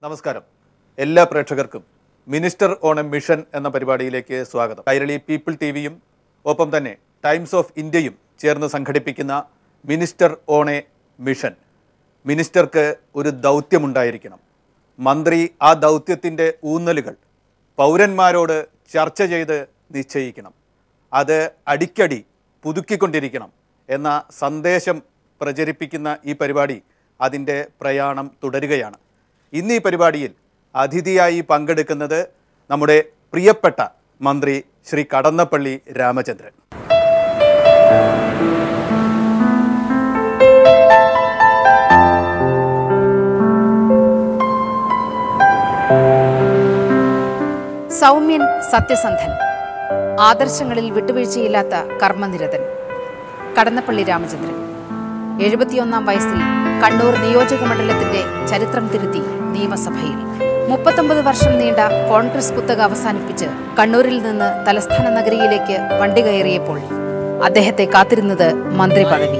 നമസ്കാരം. എല്ലാ പ്രേക്ഷകർക്കും മിനിസ്റ്റർ ഓൺ എ മിഷൻ എന്ന പരിപാടിയിലേക്ക് സ്വാഗതം. കൈരളി പീപ്പിൾ ടിവിയും ഒപ്പം തന്നെ ടൈംസ് ഓഫ് ഇന്ത്യയും ചേർന്ന് സംഘടിപ്പിക്കുന്ന മിനിസ്റ്റർ ഓൺ എ മിഷൻ. മിനിസ്റ്റർക്ക് ഒരു ദൗത്യമുണ്ടായിരിക്കണം. മന്ത്രി ആ ദൗത്യത്തിൻ്റെ ഊന്നലുകൾ പൗരന്മാരോട് ചർച്ച ചെയ്ത് നിശ്ചയിക്കണം. അത് അടിക്കടി പുതുക്കിക്കൊണ്ടിരിക്കണം എന്ന സന്ദേശം പ്രചരിപ്പിക്കുന്ന ഈ പരിപാടി അതിൻ്റെ പ്രയാണം തുടരുകയാണ്. ഇന്ന് ഈ പരിപാടിയിൽ അതിഥിയായി പങ്കെടുക്കുന്നത് നമ്മുടെ പ്രിയപ്പെട്ട മന്ത്രി ശ്രീ കടന്നപ്പള്ളി രാമചന്ദ്രൻ. സൗമ്യൻ, സത്യസന്ധൻ, ആദർശങ്ങളിൽ വിട്ടുവീഴ്ചയില്ലാത്ത കർമ്മനിരതൻ കടന്നപ്പള്ളി രാമചന്ദ്രൻ 71-ാം വയസ്സിൽ കണ്ണൂർ നിയോജക മണ്ഡലത്തിന്റെ ചരിത്രം തിരുത്തി നിയമസഭയിൽ 39 വർഷം നീണ്ട കോൺഗ്രസ് കുത്തക അവസാനിപ്പിച്ച് കണ്ണൂരിൽ നിന്ന് തലസ്ഥാന നഗരിയിലേക്ക് വണ്ടി കയറിയപ്പോൾ അദ്ദേഹത്തെ കാത്തിരുന്നത് മന്ത്രി പദവി.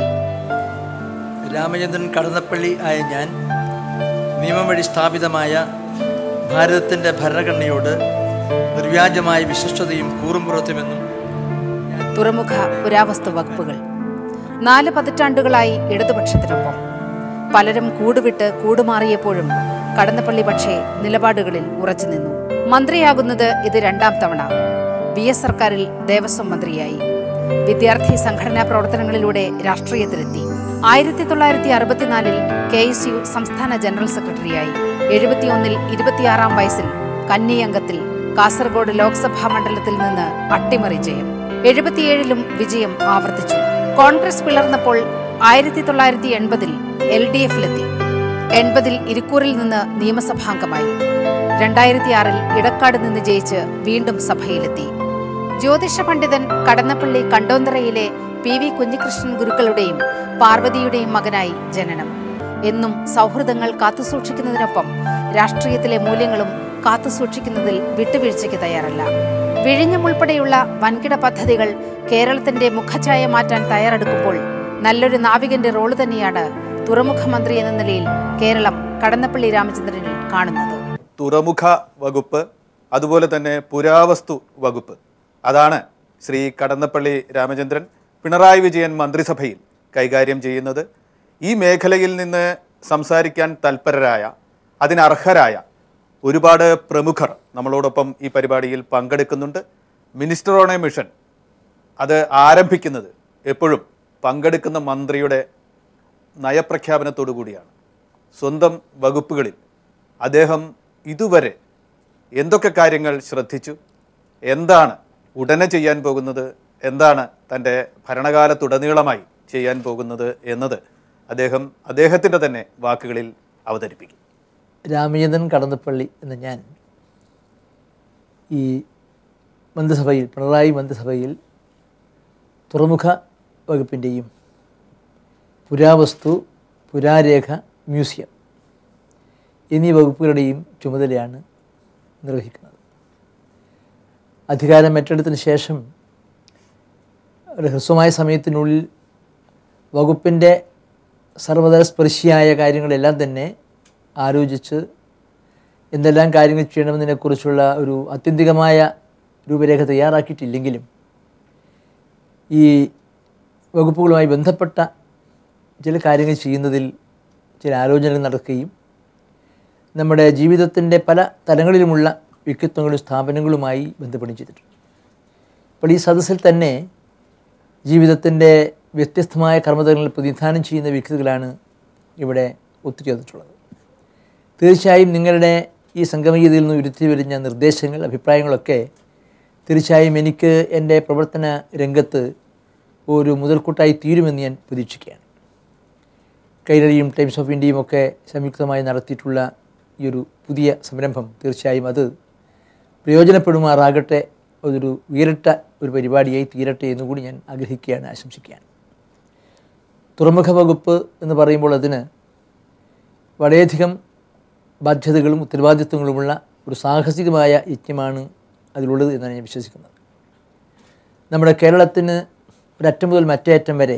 രാമചന്ദ്രൻ കടന്നപ്പള്ളി ആയ ഞാൻ നിയമം വഴി സ്ഥാപിതമായ ഭാരതത്തിൻ്റെ ഭരണഘടനയോട് നിർവ്യാജമായ വിശിഷ്ടതയും കൂറുംപുറത്തുമെന്നും തുറമുഖ പുരാവസ്തു വകുപ്പുകൾ 4 പതിറ്റാണ്ടുകളായി ഇടതുപക്ഷത്തിനൊപ്പം പലരും കൂടുവിട്ട് കൂടുമാറിയപ്പോഴും കടന്നപ്പള്ളി പക്ഷേ നിലപാടുകളിൽ ഉറച്ചുനിന്നു. മന്ത്രിയാകുന്നത് ഇത് 2ാം തവണ. VS സർക്കാരിൽ ദേവസ്വം മന്ത്രിയായി. വിദ്യാർത്ഥി സംഘടനാ പ്രവർത്തനങ്ങളിലൂടെ രാഷ്ട്രീയത്തിലെത്തി. 1964-ൽ KSU സംസ്ഥാന ജനറൽ സെക്രട്ടറിയായി. 71-ൽ 26-ാം വയസ്സിൽ കന്നി അംഗത്തിൽ കാസർഗോഡ് ലോക്സഭാ മണ്ഡലത്തിൽ നിന്ന് അട്ടിമറി ജയം. 77-ലും വിജയം ആവർത്തിച്ചു. കോൺഗ്രസ് പിളർന്നപ്പോൾ 1980-ൽ LDFലെത്തി. 80-ൽ ഇരിക്കൂറിൽ നിന്ന് നിയമസഭാംഗമായി. 2006-ൽ ഇടക്കാട് നിന്ന് ജയിച്ച് വീണ്ടും സഭയിലെത്തി. ജ്യോതിഷ പണ്ഡിതൻ കടന്നപ്പള്ളി കണ്ടോന്തറയിലെ PV കുഞ്ഞികൃഷ്ണൻ ഗുരുക്കളുടെയും പാർവതിയുടെയും മകനായി ജനനം. എന്നും സൗഹൃദങ്ങൾ കാത്തുസൂക്ഷിക്കുന്നതിനൊപ്പം രാഷ്ട്രീയത്തിലെ മൂല്യങ്ങളും കാത്തുസൂക്ഷിക്കുന്നതിൽ വിട്ടുവീഴ്ചയ്ക്ക് തയ്യാറല്ല. വിഴിഞ്ഞം ഉൾപ്പെടെയുള്ള വൻകിട പദ്ധതികൾ കേരളത്തിന്റെ മുഖഛായ മാറ്റാൻ തയ്യാറെടുക്കുമ്പോൾ നല്ലൊരു നാവികന്റെ റോള് തന്നെയാണ് തുറമുഖ മന്ത്രി എന്ന നിലയിൽ കേരളം കടന്നപ്പള്ളി രാമചന്ദ്രനിൽ കാണുന്നത്. തുറമുഖ വകുപ്പ്, അതുപോലെ തന്നെ പുരാവസ്തു വകുപ്പ്, അതാണ് ശ്രീ കടന്നപ്പള്ളി രാമചന്ദ്രൻ പിണറായി വിജയൻ മന്ത്രിസഭയിൽ കൈകാര്യം ചെയ്യുന്നത്. ഈ മേഖലയിൽ നിന്ന് സംസാരിക്കാൻ തൽപരരായ, അതിനർഹരായ ഒരുപാട് പ്രമുഖർ നമ്മളോടൊപ്പം ഈ പരിപാടിയിൽ പങ്കെടുക്കുന്നുണ്ട്. മിനിസ്റ്റർ ഓൺ എ മിഷൻ അത് ആരംഭിക്കുന്നത് എപ്പോഴും പങ്കെടുക്കുന്ന മന്ത്രിയുടെ നയപ്രഖ്യാപനത്തോടു കൂടിയാണ്. സ്വന്തം വകുപ്പുകളിൽ അദ്ദേഹം ഇതുവരെ എന്തൊക്കെ കാര്യങ്ങൾ ശ്രദ്ധിച്ചു, എന്താണ് ഉടനെ ചെയ്യാൻ പോകുന്നത്, എന്താണ് തൻ്റെ ഭരണകാലത്തുടനീളമായി ചെയ്യാൻ പോകുന്നത് എന്നത് അദ്ദേഹത്തിൻ്റെ തന്നെ വാക്കുകളിൽ അവതരിപ്പിക്കും. രാമചന്ദ്രൻ കടന്നപ്പള്ളി എന്ന ഞാൻ ഈ മന്ത്രിസഭയിൽ, പിണറായി മന്ത്രിസഭയിൽ തുറമുഖ വകുപ്പിൻ്റെയും പുരാവസ്തു, പുരാരേഖ, മ്യൂസിയം എന്നീ വകുപ്പുകളുടെയും ചുമതലയാണ് നിർവഹിക്കുന്നത്. അധികാരം ഏറ്റെടുത്തതിന് ശേഷം ഒരു ഹ്രസ്വമായ സമയത്തിനുള്ളിൽ വകുപ്പിൻ്റെ സർവതല സ്പർശിയായ കാര്യങ്ങളെല്ലാം തന്നെ ആലോചിച്ച് എന്തെല്ലാം കാര്യങ്ങൾ ചെയ്യണമെന്നതിനെക്കുറിച്ചുള്ള ഒരു ആത്യന്തികമായ രൂപരേഖ തയ്യാറാക്കിയിട്ടില്ലെങ്കിലും ഈ വകുപ്പുകളുമായി ബന്ധപ്പെട്ട ചില കാര്യങ്ങൾ ചെയ്യുന്നതിൽ ചില ആലോചനകൾ നടക്കുകയും നമ്മുടെ ജീവിതത്തിൻ്റെ പല തലങ്ങളിലുമുള്ള വ്യക്തിത്വങ്ങളും സ്ഥാപനങ്ങളുമായി ബന്ധപ്പെടുകയും ചെയ്തിട്ടുണ്ട്. അപ്പോൾ ഈ സദസ്സിൽ തന്നെ ജീവിതത്തിൻ്റെ വ്യത്യസ്തമായ കർമ്മതലങ്ങൾ പ്രതിനിധാനം ചെയ്യുന്ന വ്യക്തികളാണ് ഇവിടെ ഒത്തുചേർന്നിട്ടുള്ളത്. തീർച്ചയായും നിങ്ങളുടെ ഈ സംഗമീയതയിൽ നിന്ന് ഉരുത്തി വരുന്ന നിർദ്ദേശങ്ങൾ, അഭിപ്രായങ്ങളൊക്കെ തീർച്ചയായും എനിക്ക് എൻ്റെ പ്രവർത്തന രംഗത്ത് ഒരു മുതൽക്കൂട്ടായി തീരുമെന്ന് ഞാൻ പ്രതീക്ഷിക്കുകയാണ്. കൈരളിയും ടൈംസ് ഓഫ് ഇന്ത്യയും ഒക്കെ സംയുക്തമായി നടത്തിയിട്ടുള്ള ഈ ഒരു പുതിയ സംരംഭം തീർച്ചയായും അത് പ്രയോജനപ്പെടുമാറാകട്ടെ, അതൊരു വേറിട്ട ഒരു പരിപാടിയായി തീരട്ടെ എന്നുകൂടി ഞാൻ ആഗ്രഹിക്കുകയാണ്, ആശംസിക്കുകയാണ്. തുറമുഖ വകുപ്പ് എന്ന് പറയുമ്പോൾ അതിന് വളരെയധികം ബാധ്യതകളും ഉത്തരവാദിത്വങ്ങളുമുള്ള ഒരു സാഹസികമായ യജ്ഞമാണ് അതിലുള്ളത് എന്നാണ് ഞാൻ വിശ്വസിക്കുന്നത്. നമ്മുടെ കേരളത്തിന് ഒരറ്റം മുതൽ മറ്റേ അറ്റം വരെ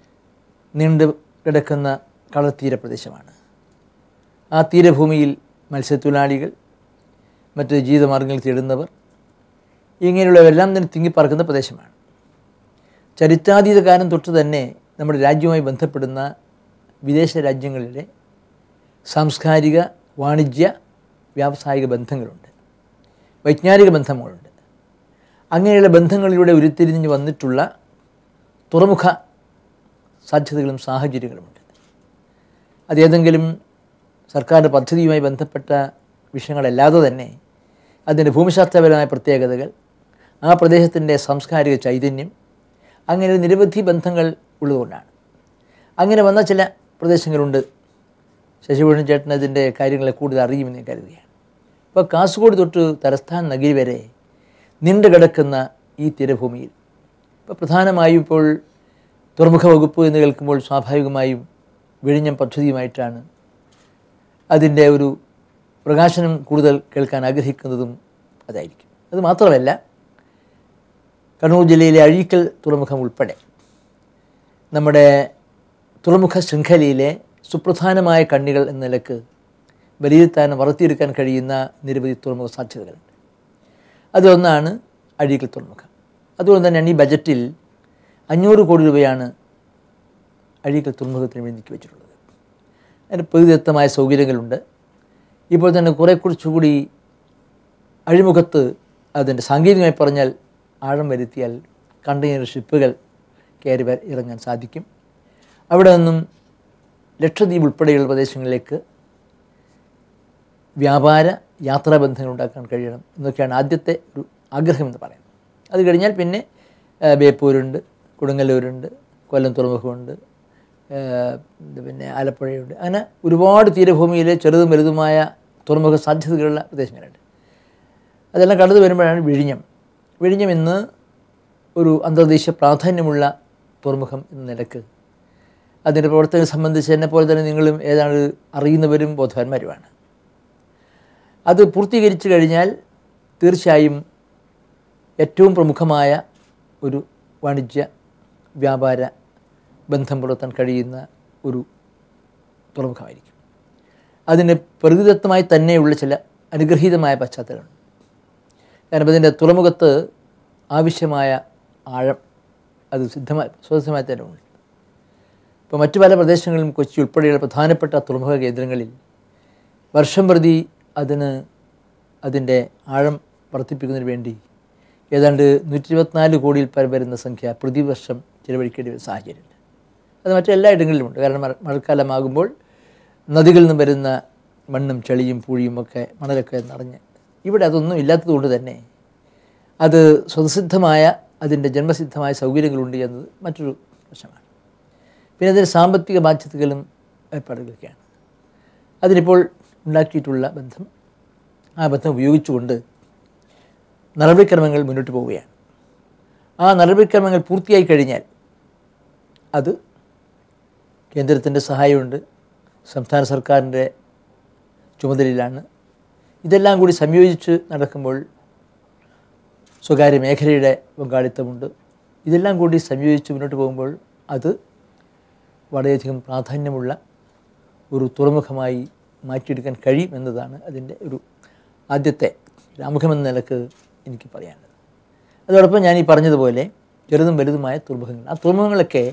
നീണ്ടു കിടക്കുന്ന കടൽത്തീര പ്രദേശമാണ്. ആ തീരഭൂമിയിൽ മത്സ്യത്തൊഴിലാളികൾ, മറ്റ് ജീവിതമാർഗ്ഗങ്ങൾ തേടുന്നവർ, ഇങ്ങനെയുള്ളവരെല്ലാം തന്നെ തിങ്ങിപ്പറക്കുന്ന പ്രദേശമാണ്. ചരിത്രാതീത കാലം തൊട്ട് തന്നെ നമ്മുടെ രാജ്യവുമായി ബന്ധപ്പെടുന്ന വിദേശ രാജ്യങ്ങളിലെ സാംസ്കാരിക, വാണിജ്യ, വ്യാവസായിക ബന്ധങ്ങളുണ്ട്, വൈജ്ഞാനിക ബന്ധങ്ങളുണ്ട്. അങ്ങനെയുള്ള ബന്ധങ്ങളിലൂടെ ഉരുത്തിരിഞ്ഞ് വന്നിട്ടുള്ള തുറമുഖ സാധ്യതകളും സാഹചര്യങ്ങളുമുണ്ട്. അതേതെങ്കിലും സർക്കാരിൻ്റെ പദ്ധതിയുമായി ബന്ധപ്പെട്ട വിഷയങ്ങളല്ലാതെ തന്നെ അതിൻ്റെ ഭൂമിശാസ്ത്രപരമായ പ്രത്യേകതകൾ, ആ പ്രദേശത്തിൻ്റെ സാംസ്കാരിക ചൈതന്യം, അങ്ങനെ നിരവധി ബന്ധങ്ങൾ ഉള്ളതുകൊണ്ടാണ്. അങ്ങനെ വന്ന ചില പ്രദേശങ്ങളുണ്ട്. ശശിഭൂഷൺ ചേട്ടൻ അതിൻ്റെ കാര്യങ്ങളെ കൂടുതൽ അറിയുമെന്ന് ഞാൻ കരുതുകയാണ്. ഇപ്പോൾ കാസർഗോഡ് തൊട്ട് തലസ്ഥാന നഗരി വരെ നീണ്ടു കിടക്കുന്ന ഈ തീരഭൂമിയിൽ ഇപ്പോൾ പ്രധാനമായും ഇപ്പോൾ തുറമുഖ വകുപ്പ് എന്ന് കേൾക്കുമ്പോൾ സ്വാഭാവികമായും വിഴിഞ്ഞം പദ്ധതിയുമായിട്ടാണ് അതിൻ്റെ ഒരു പ്രകാശനം കൂടുതൽ കേൾക്കാൻ ആഗ്രഹിക്കുന്നതും അതായിരിക്കും. അത് മാത്രമല്ല, കണ്ണൂർ ജില്ലയിലെ അഴീക്കൽ തുറമുഖം ഉൾപ്പെടെ നമ്മുടെ തുറമുഖ ശൃംഖലയിലെ സുപ്രധാനമായ കണ്ണികൾ എന്ന നിലക്ക് വിലയിരുത്താനും വളർത്തിയെടുക്കാൻ കഴിയുന്ന നിരവധി തുറമുഖ സാധ്യതകളുണ്ട്. അതൊന്നാണ് അഴീക്കൽ തുറമുഖം. അതുകൊണ്ട് തന്നെയാണ് ഈ ബജറ്റിൽ 500 കോടി രൂപയാണ് അഴീക്കൽ തുറമുഖത്തിന് വേണ്ടി നീക്കി വെച്ചിട്ടുള്ളത്. അതിന് പ്രകൃതിദത്തമായ സൗകര്യങ്ങളുണ്ട്. ഇപ്പോൾ തന്നെ കുറച്ചുകൂടി അഴിമുഖത്ത് അതിൻ്റെ സാങ്കേതികമായി പറഞ്ഞാൽ ആഴം വരുത്തിയാൽ കണ്ടെയ്നർ ഷിപ്പുകൾ കയറി ഇറങ്ങാൻ സാധിക്കും. അവിടെ നിന്നും ലക്ഷദ്വീപ് ഉൾപ്പെടെയുള്ള പ്രദേശങ്ങളിലേക്ക് വ്യാപാര യാത്രാബന്ധങ്ങൾ ഉണ്ടാക്കാൻ കഴിയണം എന്നൊക്കെയാണ് ആദ്യത്തെ ഒരു ആഗ്രഹമെന്ന് പറയുന്നത്. അത് കഴിഞ്ഞാൽ പിന്നെ ബേപ്പൂരുണ്ട്, കൊടുങ്ങല്ലൂരുണ്ട്, കൊല്ലം തുറമുഖമുണ്ട്, പിന്നെ ആലപ്പുഴയുണ്ട്. അങ്ങനെ ഒരുപാട് തീരഭൂമിയിലെ ചെറുതും വലുതുമായ തുറമുഖ സാധ്യതകളുള്ള പ്രദേശങ്ങളുണ്ട്. അതെല്ലാം കടന്നു വരുമ്പോഴാണ് വിഴിഞ്ഞം ഇന്ന് ഒരു അന്തർദേശീയ പ്രാധാന്യമുള്ള തുറമുഖം എന്ന നിലക്ക് അതിൻ്റെ പ്രവർത്തനം സംബന്ധിച്ച് എന്നെ പോലെ തന്നെ നിങ്ങളും ഏതാണ്ട് അറിയുന്നവരും ബോധവാന്മാരുമാണ്. അത് പൂർത്തീകരിച്ചു കഴിഞ്ഞാൽ തീർച്ചയായും ഏറ്റവും പ്രമുഖമായ ഒരു വാണിജ്യ വ്യാപാര ബന്ധം പുലർത്താൻ കഴിയുന്ന ഒരു തുറമുഖമായിരിക്കും. അതിന് പ്രകൃതിദത്തമായി തന്നെയുള്ള ചില അനുഗ്രഹീതമായ പശ്ചാത്തലമുണ്ട്. കാരണം അതിൻ്റെ തുറമുഖത്ത് ആവശ്യമായ ആഴം അത് സ്വതസിദ്ധമായി തന്നെ ഉണ്ട്. ഇപ്പോൾ മറ്റു പല പ്രദേശങ്ങളിലും കൊച്ചി ഉൾപ്പെടെയുള്ള പ്രധാനപ്പെട്ട തുറമുഖ കേന്ദ്രങ്ങളിൽ വർഷം പ്രതി അതിൻ്റെ ആഴം വർദ്ധിപ്പിക്കുന്നതിന് വേണ്ടി ഏതാണ്ട് 124 കോടിയിൽ പരം വരുന്ന സംഖ്യ പ്രതിവർഷം ചിലവഴിക്കേണ്ട ഒരു സാഹചര്യമുണ്ട്. അത് മറ്റെല്ലാ ഇടങ്ങളിലുമുണ്ട്. കാരണം മഴക്കാലമാകുമ്പോൾ നദികളിൽ നിന്ന് വരുന്ന മണ്ണും ചെളിയും പൂഴിയും ഒക്കെ മണലൊക്കെ നിറഞ്ഞ് ഇവിടെ അതൊന്നും ഇല്ലാത്തതുകൊണ്ട് തന്നെ അത് സ്വതസിദ്ധമായ അതിൻ്റെ ജന്മസിദ്ധമായ സൗകര്യങ്ങളുണ്ട് എന്നത് മറ്റൊരു പ്രശ്നമാണ്. പിന്നെ അതിന് സാമ്പത്തിക ബാധ്യതകളും ഏർപ്പാടുകളൊക്കെയാണ്. അതിനിപ്പോൾ ഉണ്ടാക്കിയിട്ടുള്ള ബന്ധം, ആ ബന്ധം ഉപയോഗിച്ചുകൊണ്ട് നടപടിക്രമങ്ങൾ മുന്നോട്ട് പോവുകയാണ്. ആ നടപടിക്രമങ്ങൾ പൂർത്തിയായി കഴിഞ്ഞാൽ അത് കേന്ദ്രത്തിൻ്റെ സഹായമുണ്ട്, സംസ്ഥാന സർക്കാരിൻ്റെ ചുമതലയിലാണ്. ഇതെല്ലാം കൂടി സംയോജിച്ച് നടക്കുമ്പോൾ സ്വകാര്യ മേഖലയുടെ പങ്കാളിത്തമുണ്ട്. ഇതെല്ലാം കൂടി സംയോജിച്ച് മുന്നോട്ട് പോകുമ്പോൾ അത് വളരെയധികം പ്രാധാന്യമുള്ള ഒരു തുറമുഖമായി മാറ്റിയെടുക്കാൻ കഴിയും എന്നതാണ് അതിൻ്റെ ഒരു ആദ്യത്തെ ആമുഖമെന്ന നിലക്ക് എനിക്ക് പറയാനുള്ളത്. അതോടൊപ്പം ഞാൻ ഈ പറഞ്ഞതുപോലെ ചെറുതും വലുതുമായ തുറമുഖങ്ങൾ, ആ തുറമുഖങ്ങളൊക്കെ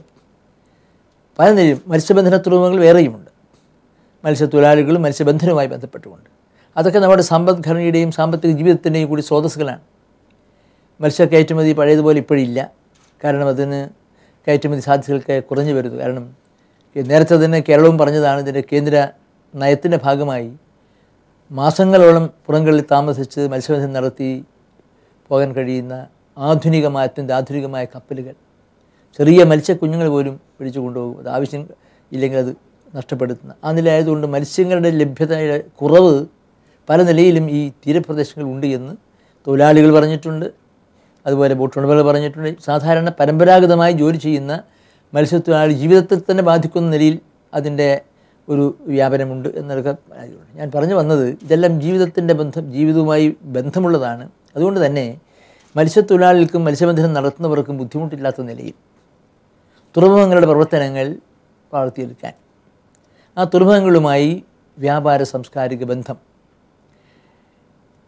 പല നിലയിലും മത്സ്യബന്ധന തുറമുഖങ്ങൾ വേറെയുമുണ്ട്. മത്സ്യത്തൊഴിലാളികളും മത്സ്യബന്ധനവുമായി ബന്ധപ്പെട്ടുകൊണ്ട് അതൊക്കെ നമ്മുടെ സമ്പദ്ഘടനയുടെയും സാമ്പത്തിക ജീവിതത്തിൻ്റെയും കൂടി സ്രോതസ്സുകളാണ്. മത്സ്യ കയറ്റുമതി പഴയതുപോലെ ഇപ്പോഴില്ല. കാരണം അതിന് കയറ്റുമതി സാധ്യതകളൊക്കെ കുറഞ്ഞു വരുന്നു. കാരണം നേരത്തെ തന്നെ കേരളവും പറഞ്ഞതാണ്, ഇതിൻ്റെ കേന്ദ്ര നയത്തിൻ്റെ ഭാഗമായി മാസങ്ങളോളം പുറങ്ങളിൽ താമസിച്ച് മത്സ്യബന്ധനം നടത്തി പോകാൻ കഴിയുന്ന അത്യന്താധുനികമായ കപ്പലുകൾ, ചെറിയ മത്സ്യക്കുഞ്ഞുങ്ങൾ പോലും പിടിച്ചു കൊണ്ടുപോകും. അത് ആവശ്യം ഇല്ലെങ്കിൽ അത് നഷ്ടപ്പെടുത്തുന്ന ആ നിലയായതുകൊണ്ട് മത്സ്യങ്ങളുടെ ലഭ്യതയുടെ കുറവ് പല നിലയിലും ഈ തീരപ്രദേശങ്ങളുണ്ട് എന്ന് തൊഴിലാളികൾ പറഞ്ഞിട്ടുണ്ട്. അതുപോലെ ബോട്ട് ഉടമകൾ പറഞ്ഞിട്ടുണ്ട്. സാധാരണ പരമ്പരാഗതമായി ജോലി ചെയ്യുന്ന മത്സ്യത്തൊഴിലാളി ജീവിതത്തിൽ തന്നെ ബാധിക്കുന്ന നിലയിൽ അതിൻ്റെ ഒരു വ്യാപനമുണ്ട് എന്നൊക്കെ പരാതിയുണ്ട്. ഞാൻ പറഞ്ഞു വന്നത് ഇതെല്ലാം ജീവിതവുമായി ബന്ധമുള്ളതാണ്. അതുകൊണ്ട് തന്നെ മത്സ്യത്തൊഴിലാളികൾക്കും മത്സ്യബന്ധനം നടത്തുന്നവർക്കും ബുദ്ധിമുട്ടില്ലാത്ത നിലയിൽ തുറമുഖങ്ങളുടെ പ്രവർത്തനങ്ങൾ വളർത്തിയെടുക്കാൻ, ആ തുറമുഖങ്ങളുമായി വ്യാപാര സാംസ്കാരിക ബന്ധം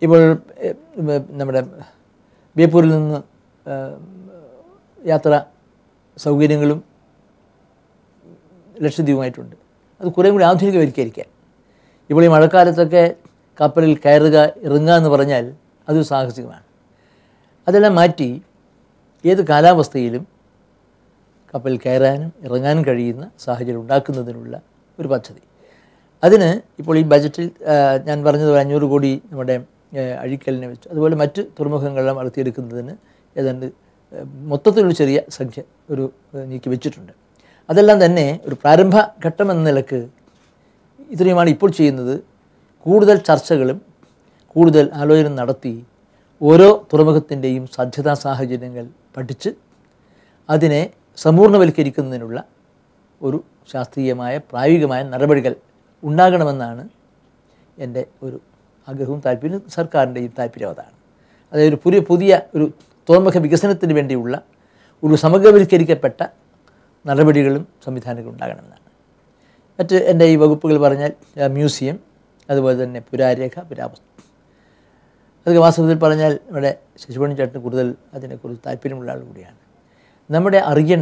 ഇപ്പോൾ നമ്മുടെ ബേപ്പൂരിൽ നിന്ന് യാത്രാ സൗകര്യങ്ങളും ലക്ഷദ്വീപുമായിട്ടുണ്ട്. അത് കുറേ കൂടി ആധുനികവൽക്കരിക്കാൻ. ഇപ്പോൾ ഈ മഴക്കാലത്തൊക്കെ കപ്പലിൽ കയറുക ഇറങ്ങുക എന്ന് പറഞ്ഞാൽ അതൊരു സാഹസികമാണ്. അതെല്ലാം മാറ്റി ഏത് കാലാവസ്ഥയിലും കപ്പലിൽ കയറാനും ഇറങ്ങാനും കഴിയുന്ന സാഹചര്യം ഉണ്ടാക്കുന്നതിനുള്ള ഒരു പദ്ധതി. അതിന് ഇപ്പോൾ ഈ ബജറ്റിൽ ഞാൻ പറഞ്ഞത് 500 കോടി നമ്മുടെ അഴീക്കലിനെ വെച്ച്, അതുപോലെ മറ്റ് തുറമുഖങ്ങളെല്ലാം വളർത്തിയെടുക്കുന്നതിന് ഏതാണ്ട് മൊത്തത്തിലൊരു ചെറിയ സംഖ്യ നീക്കി വെച്ചിട്ടുണ്ട്. അതെല്ലാം തന്നെ ഒരു പ്രാരംഭ ഘട്ടം എന്ന നിലക്ക് ഇത്രയുമാണ് ഇപ്പോൾ ചെയ്യുന്നത്. കൂടുതൽ ചർച്ചകളും കൂടുതൽ ആലോചന നടത്തി ഓരോ തുറമുഖത്തിൻ്റെയും സാധ്യതാ സാഹചര്യങ്ങൾ പഠിച്ച് അതിനെ സമ്പൂർണ്ണവൽക്കരിക്കുന്നതിനുള്ള ഒരു ശാസ്ത്രീയമായ പ്രായോഗികമായ നടപടികൾ ഉണ്ടാകണമെന്നാണ് എൻ്റെ ഒരു ആഗ്രഹവും താല്പര്യവും, സർക്കാരിൻ്റെയും താല്പര്യം അതാണ്. അതായത് പുതിയ ഒരു തുറമുഖ വികസനത്തിന് വേണ്ടിയുള്ള ഒരു സമഗ്രവൽക്കരിക്കപ്പെട്ട നടപടികളും സംവിധാനങ്ങളും ഉണ്ടാകണമെന്നാണ്. മറ്റ് എൻ്റെ ഈ വകുപ്പുകൾ പറഞ്ഞാൽ മ്യൂസിയം, അതുപോലെ തന്നെ പുരാരേഖ, പുരാവസ്തു. അതൊക്കെ വാസ്തവത്തിൽ പറഞ്ഞാൽ നമ്മുടെ ശശിഭവൻ ചേട്ടന് കൂടുതൽ അതിനെക്കുറിച്ച് താല്പര്യമുള്ള ആൾ കൂടിയാണ്. നമ്മുടെ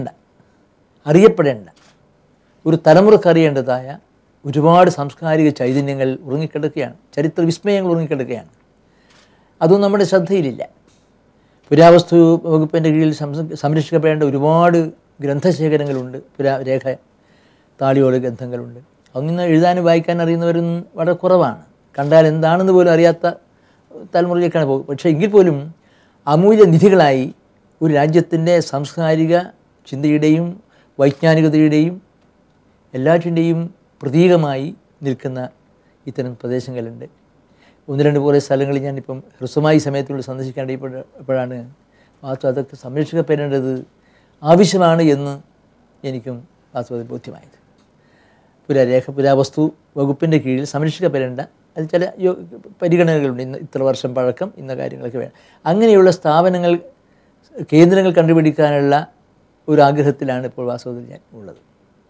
അറിയപ്പെടേണ്ട ഒരു തലമുറക്ക് അറിയേണ്ടതായ ഒരുപാട് സാംസ്കാരിക ചൈതന്യങ്ങൾ ഉറങ്ങിക്കിടക്കുകയാണ്, ചരിത്ര വിസ്മയങ്ങൾ ഉറങ്ങിക്കിടക്കുകയാണ്. അതൊന്നും നമ്മുടെ ശ്രദ്ധയിലില്ല. പുരാവസ്തു വകുപ്പിൻ്റെ കീഴിൽ സംരക്ഷിക്കപ്പെടേണ്ട ഒരുപാട് ഗ്രന്ഥശേഖരങ്ങളുണ്ട്, പുരാരേഖ താളിയോല ഗ്രന്ഥങ്ങളുണ്ട്. അതൊന്നും എഴുതാനും വായിക്കാനും അറിയുന്നവരൊന്നും വളരെ കുറവാണ്. കണ്ടാൽ എന്താണെന്ന് പോലും അറിയാത്ത തലമുറയിലേക്കാണ് പോകും. പക്ഷേ എങ്കിൽ പോലും അമൂല്യ നിധികളായി ഒരു രാജ്യത്തിൻ്റെ സാംസ്കാരിക ചിന്തയുടെയും വൈജ്ഞാനികതയുടെയും എല്ലാറ്റിൻ്റെയും പ്രതീകമായി നിൽക്കുന്ന ഇത്തരം പ്രദേശങ്ങളുണ്ട്. 1-2 കുറേ സ്ഥലങ്ങളിൽ ഞാനിപ്പം ഹ്രസ്വമായി സമയത്തിലൂടെ സന്ദർശിക്കേണ്ടപ്പോഴാണ് വാസ്തവം അതൊക്കെ സംരക്ഷിക്കപ്പെടേണ്ടത് ആവശ്യമാണ് എന്ന് എനിക്കും വാസ്തവത്തിൽ ബോധ്യമായത്. പുരാരേഖ, പുരാവസ്തു വകുപ്പിൻ്റെ കീഴിൽ സംരക്ഷിക്കപ്പെടേണ്ട അത് ചില പരിഗണനകളുണ്ട്. ഇത്ര വർഷം പഴക്കം, ഇന്ന കാര്യങ്ങളൊക്കെ വേണം. അങ്ങനെയുള്ള സ്ഥാപനങ്ങൾ, കേന്ദ്രങ്ങൾ കണ്ടുപിടിക്കാനുള്ള ഒരു ആഗ്രഹത്തിലാണ് ഇപ്പോൾ വാസ്തവത്തിൽ ഞാൻ ഉള്ളത്.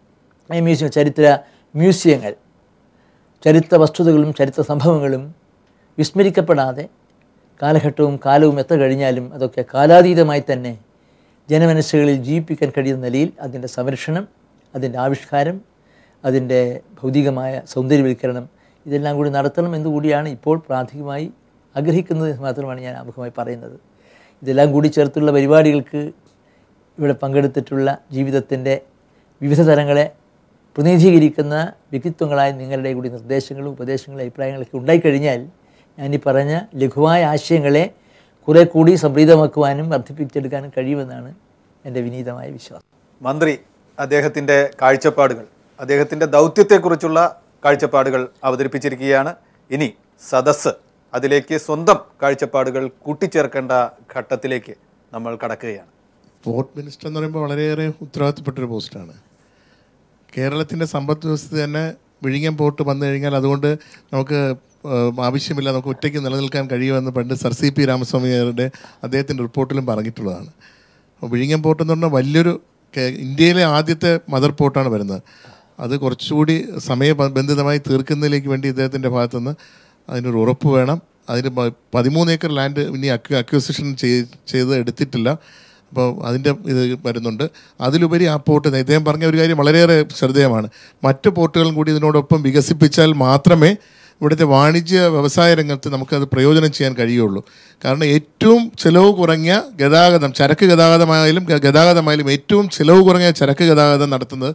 ചരിത്ര മ്യൂസിയങ്ങൾ, ചരിത്ര വസ്തുതകളും ചരിത്ര സംഭവങ്ങളും വിസ്മരിക്കപ്പെടാതെ കാലഘട്ടവും കാലവും എത്ര കഴിഞ്ഞാലും അതൊക്കെ കാലാതീതമായി തന്നെ ജനമനസ്സുകളിൽ ജീവിപ്പിക്കാൻ കഴിയുന്ന നിലയിൽ അതിൻ്റെ സംരക്ഷണം, അതിൻ്റെ ആവിഷ്കാരം, അതിൻ്റെ ഭൗതികമായ സൗന്ദര്യവൽക്കരണം ഇതെല്ലാം കൂടി നടത്തണം എന്നുകൂടിയാണ് ഇപ്പോൾ പ്രാഥമികമായി ആഗ്രഹിക്കുന്നത് മാത്രമാണ് ഞാൻ ആമുഖമായി പറയുന്നത്. ഇതെല്ലാം കൂടി ചേർത്തുള്ള പരിപാടികൾക്ക് ഇവിടെ പങ്കെടുത്തിട്ടുള്ള ജീവിതത്തിൻ്റെ വിവിധ തലങ്ങളെ പ്രതിനിധീകരിക്കുന്ന വ്യക്തിത്വങ്ങളായ നിങ്ങളുടെ കൂടി നിർദ്ദേശങ്ങളും ഉപദേശങ്ങളും അഭിപ്രായങ്ങളൊക്കെ ഉണ്ടായിക്കഴിഞ്ഞാൽ ഞാനീ പറഞ്ഞ ലഘുവായ ആശയങ്ങളെ കുറേ കൂടി സംപ്രീതമാക്കുവാനും വർദ്ധിപ്പിച്ചെടുക്കാനും കഴിയുമെന്നാണ് എൻ്റെ വിനീതമായ വിശ്വാസം. മന്ത്രി അദ്ദേഹത്തിൻ്റെ കാഴ്ചപ്പാടുകൾ, അദ്ദേഹത്തിൻ്റെ ദൗത്യത്തെക്കുറിച്ചുള്ള കാഴ്ചപ്പാടുകൾ അവതരിപ്പിച്ചിരിക്കുകയാണ്. ഇനി സദസ്സ് അതിലേക്ക് സ്വന്തം കാഴ്ചപ്പാടുകൾ കൂട്ടിച്ചേർക്കേണ്ട ഘട്ടത്തിലേക്ക് നമ്മൾ കടക്കുകയാണ്. പോർട്ട് മിനിസ്റ്റർ എന്ന് പറയുമ്പോൾ വളരെയേറെ ഉത്തരവാദിത്തപ്പെട്ടൊരു പോസ്റ്റാണ്. കേരളത്തിൻ്റെ സമ്പദ് വ്യവസ്ഥ തന്നെ വിഴിഞ്ഞം പോർട്ട് വന്നു കഴിഞ്ഞാൽ അതുകൊണ്ട് നമുക്ക് ആവശ്യമില്ല, നമുക്ക് ഒറ്റയ്ക്ക് നിലനിൽക്കാൻ കഴിയുമെന്ന് പണ്ട് സർ CP രാമസ്വാമിയുടെ അദ്ദേഹത്തിൻ്റെ റിപ്പോർട്ടിലും പറഞ്ഞിട്ടുള്ളതാണ്. അപ്പോൾ വിഴിഞ്ഞം പോർട്ട് എന്ന് പറഞ്ഞാൽ വലിയൊരു ഇന്ത്യയിലെ ആദ്യത്തെ മദർ പോർട്ടാണ് വരുന്നത്. അത് കുറച്ചുകൂടി സമയബന്ധിതമായി തീർക്കുന്നതിലേക്ക് വേണ്ടി ഇദ്ദേഹത്തിൻ്റെ ഭാഗത്തുനിന്ന് അതിനൊരു ഉറപ്പ് വേണം. അതിന് 13 ഏക്കർ ലാൻഡ് ഇനി അക്വിസിഷൻ ചെയ്ത് എടുത്തിട്ടില്ല. അപ്പോൾ അതിൻ്റെ ഇത് വരുന്നുണ്ട്. അതിലുപരി ആ പോർട്ട് ഇദ്ദേഹം പറഞ്ഞ ഒരു കാര്യം വളരെയേറെ ശ്രദ്ധേയമാണ്. മറ്റ് പോർട്ടുകളും കൂടി ഇതിനോടൊപ്പം വികസിപ്പിച്ചാൽ മാത്രമേ ഇവിടുത്തെ വാണിജ്യ വ്യവസായ രംഗത്ത് നമുക്കത് പ്രയോജനം ചെയ്യാൻ കഴിയുള്ളൂ. കാരണം ഏറ്റവും ചിലവ് കുറഞ്ഞ ഗതാഗതം, ചരക്ക് ഗതാഗതമായാലും ഏറ്റവും ചിലവ് കുറഞ്ഞ ചരക്ക് ഗതാഗതം നടത്തുന്നത്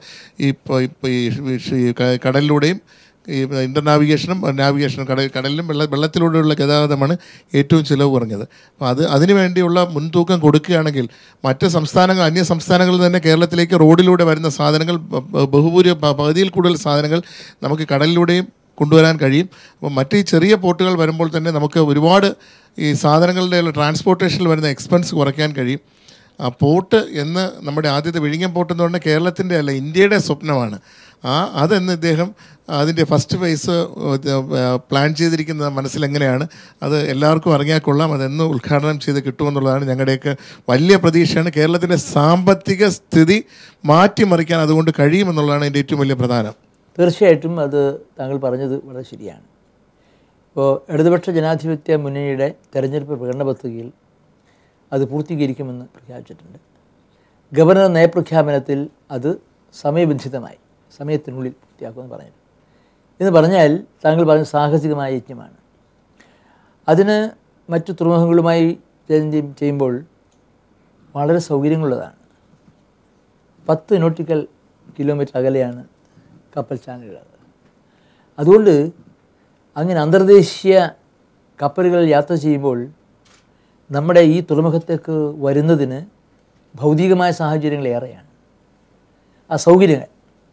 ഈ കടലിലൂടെയും ഈ നാവിഗേഷനും കടലിലും വെള്ളത്തിലൂടെയുള്ള ഗതാഗതമാണ് ഏറ്റവും ചിലവ് കുറഞ്ഞത്. അപ്പോൾ അതിനു വേണ്ടിയുള്ള മുൻതൂക്കം കൊടുക്കുകയാണെങ്കിൽ മറ്റ് സംസ്ഥാനങ്ങൾ, അന്യ സംസ്ഥാനങ്ങളിൽ തന്നെ കേരളത്തിലേക്ക് റോഡിലൂടെ വരുന്ന സാധനങ്ങൾ പകുതിയിൽ കൂടുതൽ സാധനങ്ങൾ നമുക്ക് കടലിലൂടെയും കൊണ്ടുവരാൻ കഴിയും. അപ്പോൾ മറ്റ് ഈ ചെറിയ പോർട്ടുകൾ വരുമ്പോൾ തന്നെ നമുക്ക് ഒരുപാട് ഈ സാധനങ്ങളുടെ ട്രാൻസ്പോർട്ടേഷനിൽ വരുന്ന എക്സ്പെൻസ് കുറയ്ക്കാൻ കഴിയും. ആ പോർട്ട് എന്ന് നമ്മുടെ ആദ്യത്തെ വിഴിഞ്ഞം പോർട്ട് എന്ന് പറഞ്ഞാൽ കേരളത്തിൻ്റെ അല്ല, ഇന്ത്യയുടെ സ്വപ്നമാണ്. അതെന്ന് ഇദ്ദേഹം അതിൻ്റെ ഫസ്റ്റ് ഫേസ് പ്ലാൻ ചെയ്തിരിക്കുന്നത് മനസ്സിലെങ്ങനെയാണ് അത് എല്ലാവർക്കും അറിഞ്ഞാൽ കൊള്ളാം. അതെന്ന് ഉദ്ഘാടനം ചെയ്ത് കിട്ടുമെന്നുള്ളതാണ് ഞങ്ങളുടെയൊക്കെ വലിയ പ്രതീക്ഷയാണ്. കേരളത്തിൻ്റെ സാമ്പത്തിക സ്ഥിതി മാറ്റിമറിക്കാൻ അതുകൊണ്ട് കഴിയുമെന്നുള്ളതാണ് എൻ്റെ ഏറ്റവും വലിയ പ്രധാനം. തീർച്ചയായിട്ടും അത് താങ്കൾ പറഞ്ഞത് വളരെ ശരിയാണ്. ഇപ്പോൾ ഇടതുപക്ഷ ജനാധിപത്യ മുന്നണിയുടെ തെരഞ്ഞെടുപ്പ് പ്രകടന പത്രികയിൽ അത് പൂർത്തീകരിക്കുമെന്ന് പ്രഖ്യാപിച്ചിട്ടുണ്ട്. ഗവർണർ നയപ്രഖ്യാപനത്തിൽ അത് സമയബന്ധിതമായി സമയത്തിനുള്ളിൽ പൂർത്തിയാക്കുമെന്ന് പറഞ്ഞു. എന്ന് പറഞ്ഞാൽ താങ്കൾ പറഞ്ഞ സാഹസികമായ യജ്ഞമാണ്. അതിന് മറ്റു തുറമുഖങ്ങളുമായി ചെയ്യുമ്പോൾ വളരെ സൗകര്യങ്ങളുള്ളതാണ്. 10 നോട്ടിക്കൽ കിലോമീറ്റർ അകലെയാണ് കപ്പൽ ചാനലുകൾ. അതുകൊണ്ട് അങ്ങനെ അന്തർദേശീയ കപ്പലുകൾ യാത്ര ചെയ്യുമ്പോൾ നമ്മുടെ ഈ തുറമുഖത്തേക്ക് വരുന്നതിന് ഭൗതികമായ സാഹചര്യങ്ങൾ ഏറെയാണ്. ആ സൗകര്യങ്ങൾ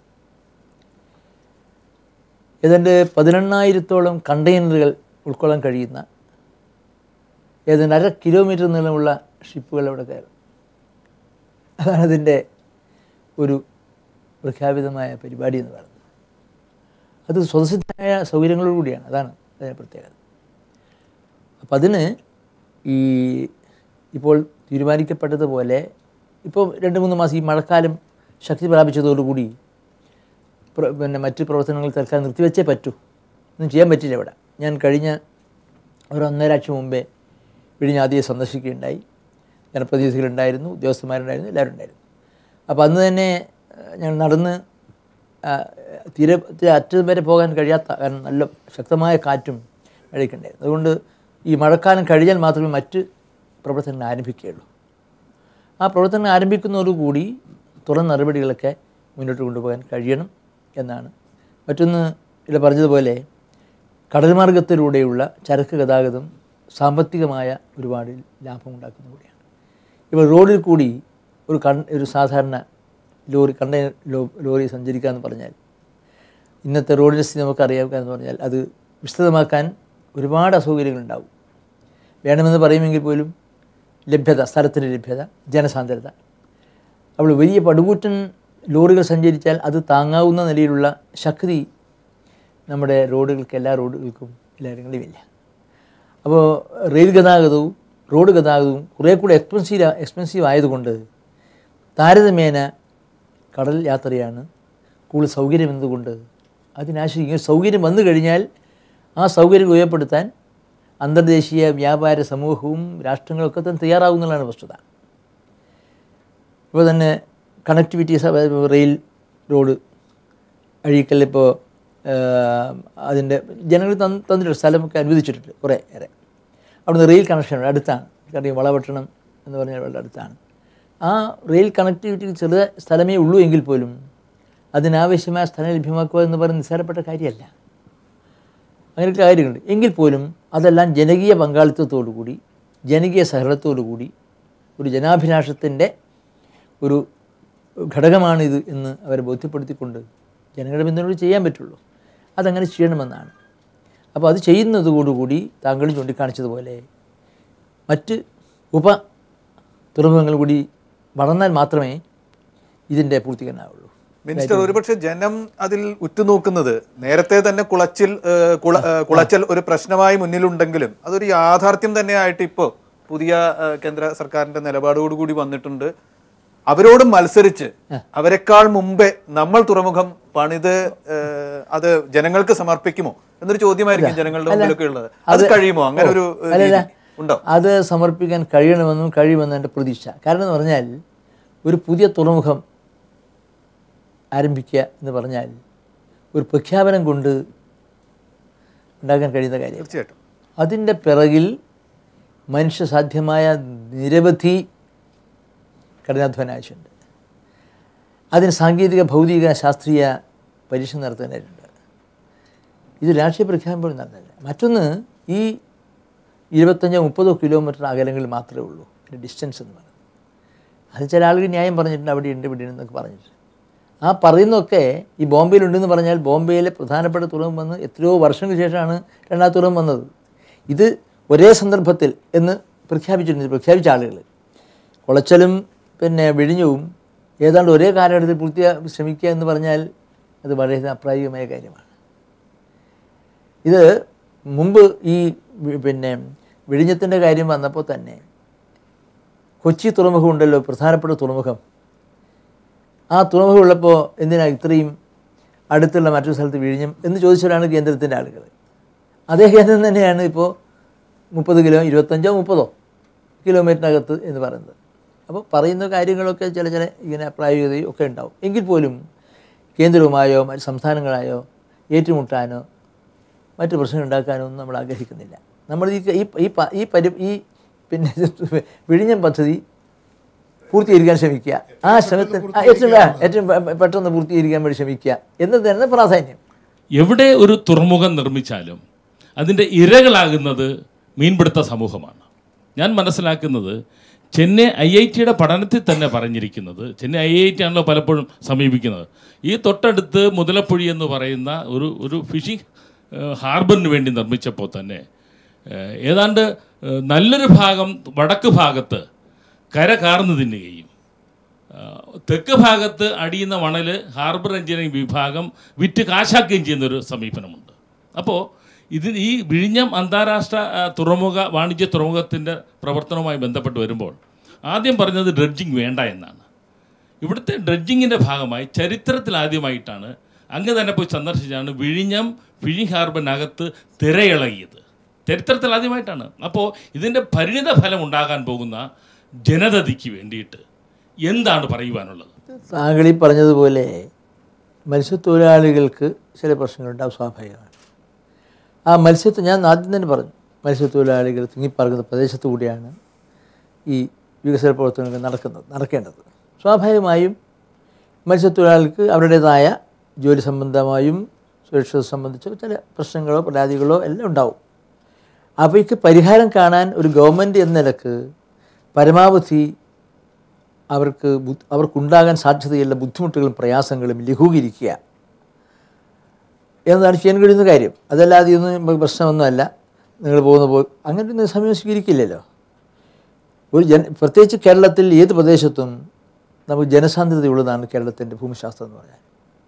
ഏതാണ്ട് 18,000-ഓളം കണ്ടെയ്നറുകൾ ഉൾക്കൊള്ളാൻ കഴിയുന്ന ഏതാണ്ട് 1/2 കിലോമീറ്റർ നീളമുള്ള ഷിപ്പുകൾ അവിടെ കയറും. അതാണ് അതിൻ്റെ ഒരു പ്രഖ്യാപിതമായ പരിപാടി എന്ന് പറയുന്നത്. അത് സ്വതസിദ്ധമായ സൗകര്യങ്ങളോടുകൂടിയാണ്. അതാണ് അതിൻ്റെ പ്രത്യേകത. അപ്പം അതിന് ഇപ്പോൾ തീരുമാനിക്കപ്പെട്ടതുപോലെ ഇപ്പോൾ 2-3 മാസം ഈ മഴക്കാലം ശക്തി പ്രാപിച്ചതോടുകൂടി മറ്റ് പ്രവർത്തനങ്ങൾ തൽക്കാലം നിർത്തിവെച്ചേ പറ്റൂ. ഒന്നും ചെയ്യാൻ പറ്റില്ല ഇവിടെ. ഞാൻ കഴിഞ്ഞ ഒരു 1.5 ആഴ്ച മുമ്പേ ആദ്യം സന്ദർശിക്കുകയുണ്ടായി. ജനപ്രതിനിധികളുണ്ടായിരുന്നു, ഉദ്യോഗസ്ഥന്മാരുണ്ടായിരുന്നു, എല്ലാവരും ഉണ്ടായിരുന്നു. അപ്പോൾ അന്ന് തന്നെ ഞാൻ നടന്ന് തീരത്തിൽ അറ്റം വരെ പോകാൻ കഴിയാത്ത, കാരണം നല്ല ശക്തമായ കാറ്റും മഴയ്ക്കുണ്ടായിരുന്നു. അതുകൊണ്ട് ഈ മഴക്കാലം കഴിഞ്ഞാൽ മാത്രമേ മറ്റ് പ്രവർത്തനങ്ങൾ ആരംഭിക്കുകയുള്ളൂ. ആ പ്രവർത്തനം ആരംഭിക്കുന്നതോടുകൂടി തുറന്ന നടപടികളൊക്കെ മുന്നോട്ട് കൊണ്ടുപോകാൻ കഴിയണം എന്നാണ്. മറ്റൊന്ന് ഇവിടെ പറഞ്ഞതുപോലെ കടൽമാർഗത്തിലൂടെയുള്ള ചരക്ക് ഗതാഗതം സാമ്പത്തികമായ ഒരുപാട് ലാഭം ഉണ്ടാക്കുന്ന കൂടിയാണ്. ഇപ്പോൾ റോഡിൽ കൂടി ഒരു സാധാരണ കണ്ടെയ്നർ ലോറി സഞ്ചരിക്കുക എന്ന് പറഞ്ഞാൽ ഇന്നത്തെ റോഡിൻ്റെ സ്ഥിതി നമുക്കറിയാവുക എന്ന് പറഞ്ഞാൽ അത് വിശദമാക്കാൻ ഒരുപാട് അസൗകര്യങ്ങളുണ്ടാവും. വേണമെന്ന് പറയുമെങ്കിൽ പോലും ലഭ്യത, സ്ഥലത്തിൻ്റെ ലഭ്യത, ജനസാന്ദ്രത, അപ്പോൾ വലിയ പടുകൂറ്റൻ ലോറികൾ സഞ്ചരിച്ചാൽ അത് താങ്ങാവുന്ന നിലയിലുള്ള ശക്തി നമ്മുടെ റോഡുകൾക്ക്, എല്ലാ റോഡുകൾക്കും എല്ലായിടങ്ങളിലും ഇല്ല. അപ്പോൾ റെയിൽ ഗതാഗതവും റോഡ് ഗതാഗതവും കുറേ കൂടെ എക്സ്പെൻസീവ് ആയതുകൊണ്ട് താരതമ്യേന കടൽ യാത്രയാണ് കൂടുതൽ സൗകര്യം എന്നതുകൊണ്ട് അതിനാശ്രയിക്കും. സൗകര്യം വന്നു കഴിഞ്ഞാൽ ആ സൗകര്യം ഉപയോഗപ്പെടുത്താൻ അന്തർദേശീയ വ്യാപാര സമൂഹവും രാഷ്ട്രങ്ങളൊക്കെ തന്നെ തയ്യാറാകുന്നതാണ് വസ്തുത. ഇപ്പോൾ തന്നെ കണക്ടിവിറ്റി, റെയിൽ, റോഡ്, അഴീക്കലിപ്പോൾ അതിൻ്റെ ജനങ്ങൾ തന്നിട്ടുണ്ട്, സ്ഥലമൊക്കെ അനുവദിച്ചിട്ടുണ്ട് കുറേ ഏറെ. അവിടുന്ന് റെയിൽ കണക്ഷൻ അടുത്താണ്. കാരണം വളപട്ടണം എന്ന് പറഞ്ഞാൽ വളരെ അടുത്താണ്. ആ റെയിൽ കണക്ടിവിറ്റി ചെറിയ സ്ഥലമേ ഉള്ളൂ എങ്കിൽ പോലും അതിനാവശ്യമായ സ്ഥലം ലഭ്യമാക്കുക എന്ന് പറയുന്നത് നിസ്സാരപ്പെട്ട കാര്യമല്ല. അങ്ങനെയൊക്കെ കാര്യങ്ങളുണ്ട്. എങ്കിൽ പോലും അതെല്ലാം ജനകീയ പങ്കാളിത്തത്തോടുകൂടി, ജനകീയ സഹകരണത്തോടുകൂടി ഒരു ജനാഭിലാഷത്തിൻ്റെ ഒരു ഘടകമാണിത് എന്ന് അവരെ ബോധ്യപ്പെടുത്തിക്കൊണ്ട് ജനങ്ങളുടെ പിന്തുണയോട് ചെയ്യാൻ പറ്റുള്ളൂ. അതങ്ങനെ ചെയ്യണമെന്നാണ്. അപ്പോൾ അത് ചെയ്യുന്നതോടുകൂടി താങ്കളും ചൂണ്ടിക്കാണിച്ചതുപോലെ മറ്റ് തുറമുഖങ്ങൾ കൂടി വളർന്നാൽ മാത്രമേ ഇതിൻ്റെ പൂർത്തീകരണമാവുള്ളൂ. മിനിസ്റ്റർ, ഒരുപക്ഷെ ജനം അതിൽ ഉറ്റുനോക്കുന്നത് നേരത്തെ തന്നെ കുളച്ചൽ ഒരു പ്രശ്നമായി മുന്നിലുണ്ടെങ്കിലും അതൊരു യാഥാർത്ഥ്യം തന്നെയായിട്ട് ഇപ്പോൾ പുതിയ കേന്ദ്ര സർക്കാരിൻ്റെ നിലപാടോടുകൂടി വന്നിട്ടുണ്ട്. അവരോട് മത്സരിച്ച് അവരെക്കാൾ മുമ്പേ നമ്മൾ തുറമുഖം പണിത് അത് ജനങ്ങൾക്ക് സമർപ്പിക്കുമോ എന്നൊരു ചോദ്യമായിരിക്കും ജനങ്ങളുടെ മുമ്പിലൊക്കെ ഉള്ളത്. അത് കഴിയുമോ? അങ്ങനെ ഒരു ഉണ്ടോ? അത് സമർപ്പിക്കാൻ കഴിയുമെന്ന് എൻ്റെ പ്രതീക്ഷ. കാരണം എന്ന് പറഞ്ഞാൽ ഒരു പുതിയ തുറമുഖം ആരംഭിക്കുക എന്ന് പറഞ്ഞാൽ ഒരു പ്രഖ്യാപനം കൊണ്ട് ഉണ്ടാക്കാൻ കഴിയുന്ന കാര്യം. തീർച്ചയായിട്ടും അതിൻ്റെ പിറകിൽ മനുഷ്യസാധ്യമായ നിരവധി കഠിനാധ്വാനം ആവശ്യമുണ്ട്. അതിന് സാങ്കേതിക, ഭൗതിക, ശാസ്ത്രീയ പരീക്ഷണം നടത്താനായിട്ടുണ്ട്. ഇത് രാഷ്ട്രീയ പ്രഖ്യാപനം നടന്നില്ല. മറ്റൊന്ന്, ഈ 25-30 കിലോമീറ്റർ അകലങ്ങളിൽ മാത്രമേ ഉള്ളൂ ഡിസ്റ്റൻസ് എന്ന് പറയുന്നത്. അത് ചില ആളുകൾ ന്യായം പറഞ്ഞിട്ടുണ്ട്, അവിടെയുണ്ട് ഇവിടെയുണ്ടെന്നൊക്കെ പറഞ്ഞിട്ട്. ആ പറയുന്നതൊക്കെ ഈ ബോംബെയിലുണ്ടെന്ന് പറഞ്ഞാൽ ബോംബെയിലെ പ്രധാനപ്പെട്ട തുറമുഖം വന്ന് എത്രയോ വർഷങ്ങൾക്ക് ശേഷമാണ് രണ്ടാമത്തെ തുറമുഖം വന്നത്. ഇത് ഒരേ സന്ദർഭത്തിൽ എന്ന് പ്രഖ്യാപിച്ച ആളുകൾ കുളച്ചലും വിഴിഞ്ഞവും ഏതാണ്ട് ഒരേ കാലഘട്ടത്തിൽ ശ്രമിക്കുക എന്ന് പറഞ്ഞാൽ അത് വളരെ അപ്രായോഗികമായ കാര്യമാണ്. ഇത് മുമ്പ് ഈ വിഴിഞ്ഞത്തിൻ്റെ കാര്യം വന്നപ്പോൾ തന്നെ കൊച്ചി തുറമുഖം ഉണ്ടല്ലോ, പ്രധാനപ്പെട്ട തുറമുഖം. ആ തുറമുഖം ഉള്ളപ്പോൾ എന്തിനാണ് ഇത്രയും അടുത്തുള്ള മറ്റൊരു സ്ഥലത്ത് വിഴിഞ്ഞം എന്ന് ചോദിച്ചവരാണ് കേന്ദ്രത്തിൻ്റെ ആളുകൾ. അതേ കേന്ദ്രം തന്നെയാണ് ഇപ്പോൾ 30 കിലോ 25-30 കിലോമീറ്ററിനകത്ത് എന്ന് പറയുന്നത്. അപ്പോൾ പറയുന്ന കാര്യങ്ങളൊക്കെ ചില ഇങ്ങനെ പ്രായോഗികതയും ഒക്കെ ഉണ്ടാവും. എങ്കിൽ പോലും കേന്ദ്രവുമായോ മറ്റ് സംസ്ഥാനങ്ങളായോ ഏറ്റുമുട്ടാനോ മറ്റു പ്രശ്നം ഉണ്ടാക്കാനോ ഒന്നും നമ്മൾ ആഗ്രഹിക്കുന്നില്ല. നമ്മൾ ഈ പിന്നെ വിഴിഞ്ഞം പദ്ധതി പൂർത്തീകരിക്കാൻ ശ്രമിക്കുക, ആ ശ്രമത്തിന് ഏറ്റവും പെട്ടെന്ന് പൂർത്തീകരിക്കാൻ വേണ്ടി ശ്രമിക്കുക എന്നതാണ് പ്രാധാന്യം. എവിടെ ഒരു തുറമുഖം നിർമ്മിച്ചാലും അതിൻ്റെ ഇരകളാകുന്നത് മീൻപിടുത്ത സമൂഹമാണ്. ഞാൻ മനസ്സിലാക്കുന്നത് ചെന്നൈ IITയുടെ പഠനത്തിൽ തന്നെ പറഞ്ഞിരിക്കുന്നത്, ചെന്നൈ IIT ആണല്ലോ പലപ്പോഴും സമീപിക്കുന്നത്, ഈ തൊട്ടടുത്ത് മുതലപ്പുഴി എന്ന് പറയുന്ന ഒരു ഫിഷിംഗ് ഹാർബറിന് വേണ്ടി നിർമ്മിച്ചപ്പോൾ തന്നെ ഏതാണ്ട് നല്ലൊരു ഭാഗം വടക്ക് ഭാഗത്ത് കര കാർന്നു തിന്നുകയും തെക്ക് ഭാഗത്ത് അടിയുന്ന മണൽ ഹാർബർ എഞ്ചിനീയറിംഗ് വിഭാഗം വിറ്റ് കാശാക്കുകയും ചെയ്യുന്നൊരു സമീപനമുണ്ട്. അപ്പോൾ ഈ വിഴിഞ്ഞം അന്താരാഷ്ട്ര വാണിജ്യ തുറമുഖത്തിൻ്റെ പ്രവർത്തനവുമായി ബന്ധപ്പെട്ട് വരുമ്പോൾ ആദ്യം പറഞ്ഞത് ഡ്രഡ്ജിങ് വേണ്ട എന്നാണ്. ഇവിടുത്തെ ഡ്രഡ്ജിങ്ങിൻ്റെ ഭാഗമായി ചരിത്രത്തിൽ ആദ്യമായിട്ടാണ് അങ്ങ് തന്നെ പോയി സന്ദർശിച്ചാണ് വിഴിഞ്ഞം ഫിഷിംഗ് ഹാർബറിനകത്ത് തിരയിളകിയത്. ചരിത്രത്തിൽ ആദ്യമായിട്ടാണ്. അപ്പോൾ ഇതിൻ്റെ പരിണിത ഫലം ഉണ്ടാകാൻ പോകുന്ന ജനതയ്ക്ക് വേണ്ടിയിട്ട് എന്താണ് പറയുവാനുള്ളത്? താങ്കൾ ഈ പറഞ്ഞതുപോലെ മത്സ്യത്തൊഴിലാളികൾക്ക് ചില പ്രശ്നങ്ങളുണ്ടാവും, സ്വാഭാവികമാണ്. ആ ഞാൻ ആദ്യം തന്നെ പറഞ്ഞു, മത്സ്യത്തൊഴിലാളികൾ തിങ്ങിപ്പാർക്കുന്ന പ്രദേശത്തു കൂടിയാണ് ഈ വികസന പ്രവർത്തനങ്ങൾ നടക്കേണ്ടത്. സ്വാഭാവികമായും മത്സ്യത്തൊഴിലാളികൾക്ക് അവരുടേതായ ജോലി സംബന്ധമായും സുരക്ഷ സംബന്ധിച്ചോ ചില പ്രശ്നങ്ങളോ പരാതികളോ എല്ലാം ഉണ്ടാവും. അവയ്ക്ക് പരിഹാരം കാണാൻ ഒരു ഗവൺമെൻറ് എന്ന നിലക്ക് പരമാവധി അവർക്കുണ്ടാകാൻ സാധ്യതയുള്ള ബുദ്ധിമുട്ടുകളും പ്രയാസങ്ങളും ലഘൂകരിക്കുക എന്നതാണ് ചെയ്യാൻ കഴിയുന്ന കാര്യം. അതല്ലാതെ ഇതൊന്നും പ്രശ്നമൊന്നുമല്ല, നിങ്ങൾ അങ്ങനെ ഒന്നും സമയം സ്വീകരിക്കില്ലല്ലോ. പ്രത്യേകിച്ച് കേരളത്തിൽ ഏത് പ്രദേശത്തും നമുക്ക് ജനസാന്ദ്രതയുള്ളതാണ് കേരളത്തിൻ്റെ ഭൂമിശാസ്ത്രം എന്ന് പറഞ്ഞാൽ.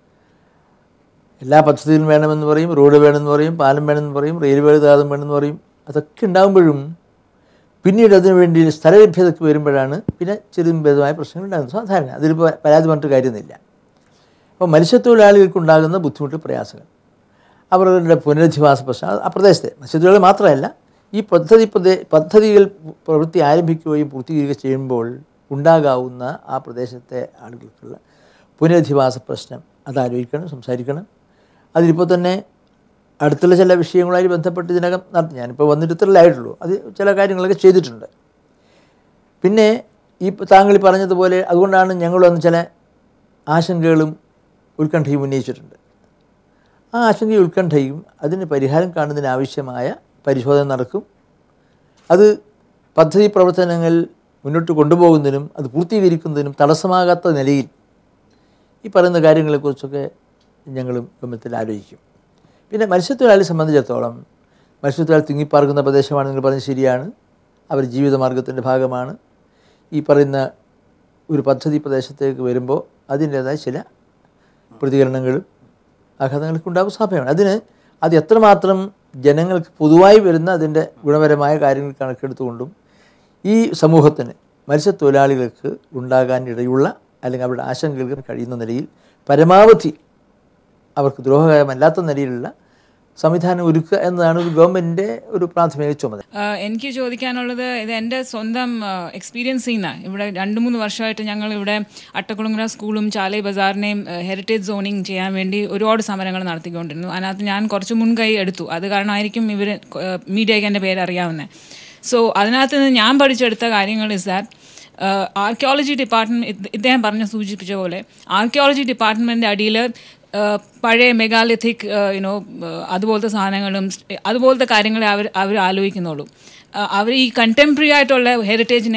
എല്ലാ പദ്ധതികളും വേണമെന്ന് പറയും, റോഡ് വേണമെന്ന് പറയും, പാലം വേണമെന്ന് പറയും, റെയിൽവേ ഗതാഗതം വേണമെന്ന് പറയും. അതൊക്കെ ഉണ്ടാകുമ്പോഴും പിന്നീട് അതിനുവേണ്ടി സ്ഥലലഭ്യതയ്ക്ക് വരുമ്പോഴാണ് പിന്നെ ചെറിയ ഭേദമായ പ്രശ്നങ്ങൾ ഉണ്ടാകുന്നത്. സാധാരണ അതിലിപ്പോൾ പരാതി പറഞ്ഞിട്ട് കാര്യമൊന്നുമില്ല. അപ്പോൾ മത്സ്യത്തൊഴിലാളികൾക്കുണ്ടാകുന്ന ബുദ്ധിമുട്ട് പ്രയാസങ്ങൾ, അവരുടെ പുനരധിവാസ പ്രശ്നം ആ പ്രദേശത്തെ മത്സ്യത്തൊഴിലാളികൾ മാത്രമല്ല, ഈ പദ്ധതികൾ പ്രവൃത്തി ആരംഭിക്കുകയും പൂർത്തീകരിക്കുകയും ചെയ്യുമ്പോൾ ഉണ്ടാകാവുന്ന ആ പ്രദേശത്തെ ആളുകൾക്കുള്ള പുനരധിവാസ പ്രശ്നം അതാലോചിക്കണം, സംസാരിക്കണം. അതിലിപ്പോൾ തന്നെ അടുത്തുള്ള ചില വിഷയങ്ങളുമായി ബന്ധപ്പെട്ട് ഇതിനകം ഞാനിപ്പോൾ വന്നിട്ട് ഇത്രയിലായിട്ടുള്ളൂ, അത് ചില കാര്യങ്ങളൊക്കെ ചെയ്തിട്ടുണ്ട്. പിന്നെ താങ്കൾ പറഞ്ഞതുപോലെ അതുകൊണ്ടാണ് ഞങ്ങൾ വന്ന് ചില ആശങ്കകളും ഉത്കണ്ഠയും ഉന്നയിച്ചിട്ടുണ്ട്. ആ ആശങ്കയും ഉത്കണ്ഠയും അതിന് പരിഹാരം കാണുന്നതിനാവശ്യമായ പരിശോധന നടക്കും. അത് പദ്ധതി പ്രവർത്തനങ്ങൾ മുന്നോട്ട് കൊണ്ടുപോകുന്നതിനും അത് പൂർത്തീകരിക്കുന്നതിനും തടസ്സമാകാത്ത നിലയിൽ ഈ പറയുന്ന കാര്യങ്ങളെക്കുറിച്ചൊക്കെ ഞങ്ങളും ഗവൺമെൻറ്റിൽ ആലോചിക്കും. പിന്നെ മത്സ്യത്തൊഴിലാളിയെ സംബന്ധിച്ചിടത്തോളം മത്സ്യത്തൊഴിലാളി തിങ്ങിപ്പാർക്കുന്ന പ്രദേശമാണ്, നിങ്ങൾ പറഞ്ഞത് ശരിയാണ്. അവർ ജീവിതമാർഗത്തിൻ്റെ ഭാഗമാണ്. ഈ പറയുന്ന ഒരു പദ്ധതി പ്രദേശത്തേക്ക് വരുമ്പോൾ അതിൻ്റേതായ ചില പ്രതികരണങ്ങളും ആഘാതങ്ങൾക്ക് ഉണ്ടാകും, സ്വാഭാവികമാണ്. അത് എത്രമാത്രം ജനങ്ങൾക്ക് പൊതുവായി വരുന്ന അതിൻ്റെ ഗുണപരമായ കാര്യങ്ങൾ കണക്കെടുത്തുകൊണ്ടും ഈ സമൂഹത്തിന് മത്സ്യത്തൊഴിലാളികൾക്ക് ഉണ്ടാകാൻ ഇടയുള്ള അല്ലെങ്കിൽ അവരുടെ ആശങ്കകൾക്ക് കഴിയുന്ന നിലയിൽ പരമാവധി അവർക്ക് ദ്രോഹകരമല്ലാത്ത നിലയിലുള്ള സംവിധാനം ഒരുക്കുക എന്നതാണ് ഒരു ഗവൺമെൻറ്റിൻ്റെ ഒരു പ്രാഥമിക ചുമതല. എനിക്ക് ചോദിക്കാനുള്ളത്, ഇത് എൻ്റെ സ്വന്തം എക്സ്പീരിയൻസിൽ നിന്നാണ്. ഇവിടെ 2-3 വർഷമായിട്ട് ഞങ്ങൾ ഇവിടെ അട്ടക്കുളങ്ങര സ്കൂളും ചാലൈ ബസാറിനെയും ഹെറിറ്റേജ് സോണിങ് ചെയ്യാൻ വേണ്ടി ഒരുപാട് സമരങ്ങൾ നടത്തിക്കൊണ്ടിരുന്നു. അതിനകത്ത് ഞാൻ കുറച്ച് മുൻകൈ എടുത്തു. അത് കാരണമായിരിക്കും ഇവർ മീഡിയയ്ക്ക് എൻ്റെ പേര് അറിയാവുന്നത്. സോ അതിനകത്ത് നിന്ന് ഞാൻ പഠിച്ചെടുത്ത കാര്യങ്ങൾ ഇസ് ദാറ്റ് ആർക്കിയോളജി ഡിപ്പാർട്ട്മെൻറ്റ്, ഇദ്ദേഹം സൂചിപ്പിച്ച പോലെ ആർക്കിയോളജി ഡിപ്പാർട്ട്മെൻറ്റിൻ്റെ അടിയിൽ പഴയ മെഗാലിത്തിക് അതുപോലത്തെ സാധനങ്ങളും അതുപോലത്തെ കാര്യങ്ങളെ അവർ ആലോചിക്കുന്നുള്ളൂ. അവർ ഈ കണ്ടംപററി ആയിട്ടുള്ള ഹെറിറ്റേജിനെ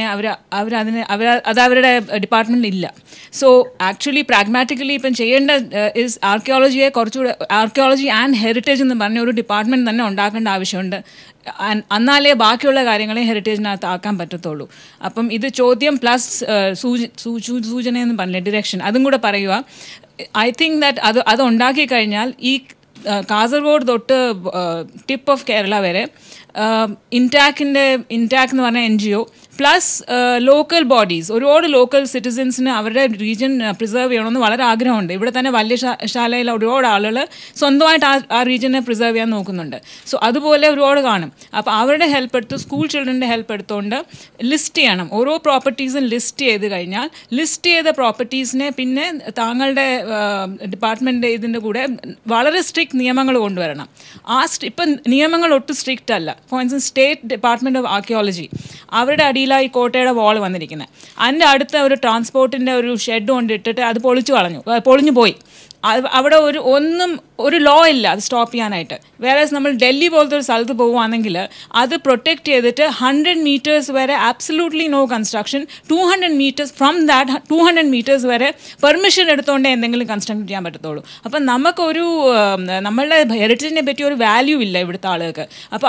അത് അവരുടെ ഡിപ്പാർട്ട്മെൻറ്റിൽ ഇല്ല. സോ ആക്ച്വലി പ്രാഗ്മാറ്റിക്കലി ഇപ്പം ചെയ്യേണ്ട ഇസ് ആർക്കിയോളജിയെ കുറച്ചുകൂടെ ആർക്കിയോളജി ആൻഡ് ഹെറിറ്റേജ് എന്ന് പറഞ്ഞ ഒരു ഡിപ്പാർട്ട്മെൻറ്റ് തന്നെ ഉണ്ടാക്കേണ്ട ആവശ്യമുണ്ട്. എന്നാലേ ബാക്കിയുള്ള കാര്യങ്ങളെ ഹെറിറ്റേജിനകത്ത് ആക്കാൻ പറ്റത്തുള്ളൂ. അപ്പം ഇത് ചോദ്യം പ്ലസ് സൂചന എന്ന് പറഞ്ഞില്ലേ, ഡിറക്ഷൻ, അതും കൂടെ പറയുക. ഐ തിങ്ക് ദാറ്റ് അത് ഉണ്ടാക്കി കഴിഞ്ഞാൽ ഈ കാസർഗോഡ് തൊട്ട് ടിപ്പ് ഓഫ് കേരള വരെ ഇൻടാക്ക് എന്ന് പറഞ്ഞ NGO പ്ലസ് ലോക്കൽ ബോഡീസ്, ഒരുപാട് ലോക്കൽ സിറ്റിസൻസിന് അവരുടെ റീജിയൻ പ്രിസർവ് ചെയ്യണമെന്ന് വളരെ ആഗ്രഹമുണ്ട്. ഇവിടെ തന്നെ വല്യശാലയിൽ ഒരുപാട് ആളുകൾ സ്വന്തമായിട്ട് ആ റീജിയനെ പ്രിസർവ് ചെയ്യാൻ നോക്കുന്നുണ്ട്. സോ അതുപോലെ ഒരുപാട് കാണും. അപ്പോൾ അവരുടെ ഹെൽപ്പ് എടുത്ത്, സ്കൂൾ ചിൽഡ്രൻ്റെ ഹെൽപ്പ് എടുത്തുകൊണ്ട് ലിസ്റ്റ് ചെയ്യണം. ഓരോ പ്രോപ്പർട്ടീസും ലിസ്റ്റ് ചെയ്ത് കഴിഞ്ഞാൽ ലിസ്റ്റ് ചെയ്ത പ്രോപ്പർട്ടീസിനെ പിന്നെ താങ്കളുടെ ഡിപ്പാർട്ട്മെൻറ്റ് ഇതിൻ്റെ കൂടെ വളരെ സ്ട്രിക്റ്റ് നിയമങ്ങൾ കൊണ്ടുവരണം. ഇപ്പം നിയമങ്ങൾ ഒട്ടും സ്ട്രിക്റ്റ് അല്ല. For instance state department of archaeology അവരുടെ അടിയിലാണ് ഈ കോട്ടയുടെ വാൾ വന്നിരിക്കുന്നത്. അതിൻ്റെ അടുത്ത ഒരു ട്രാൻസ്പോർട്ടിൻ്റെ ഒരു ഷെഡ് കൊണ്ടിട്ടിട്ട് അത് പൊളിഞ്ഞു പോയി. അവിടെ ഒരു ലോ ഇല്ല അത് സ്റ്റോപ്പ് ചെയ്യാനായിട്ട്. വേറെ നമ്മൾ ഡൽഹി പോലത്തെ ഒരു സ്ഥലത്ത് പോകുകയാണെങ്കിൽ അത് പ്രൊട്ടക്റ്റ് ചെയ്തിട്ട് 100 meters വരെ absolutely no construction, 200 meters from that 200 meters വരെ പെർമിഷൻ എടുത്തുകൊണ്ടേ എന്തെങ്കിലും കൺസ്ട്രക്ട് ചെയ്യാൻ പറ്റത്തുള്ളൂ. അപ്പം നമുക്കൊരു നമ്മളുടെ ഹെറിറ്റേജിനെ പറ്റി ഒരു വാല്യൂ ഇല്ല ഇവിടുത്തെ ആളുകൾക്ക്. അപ്പോൾ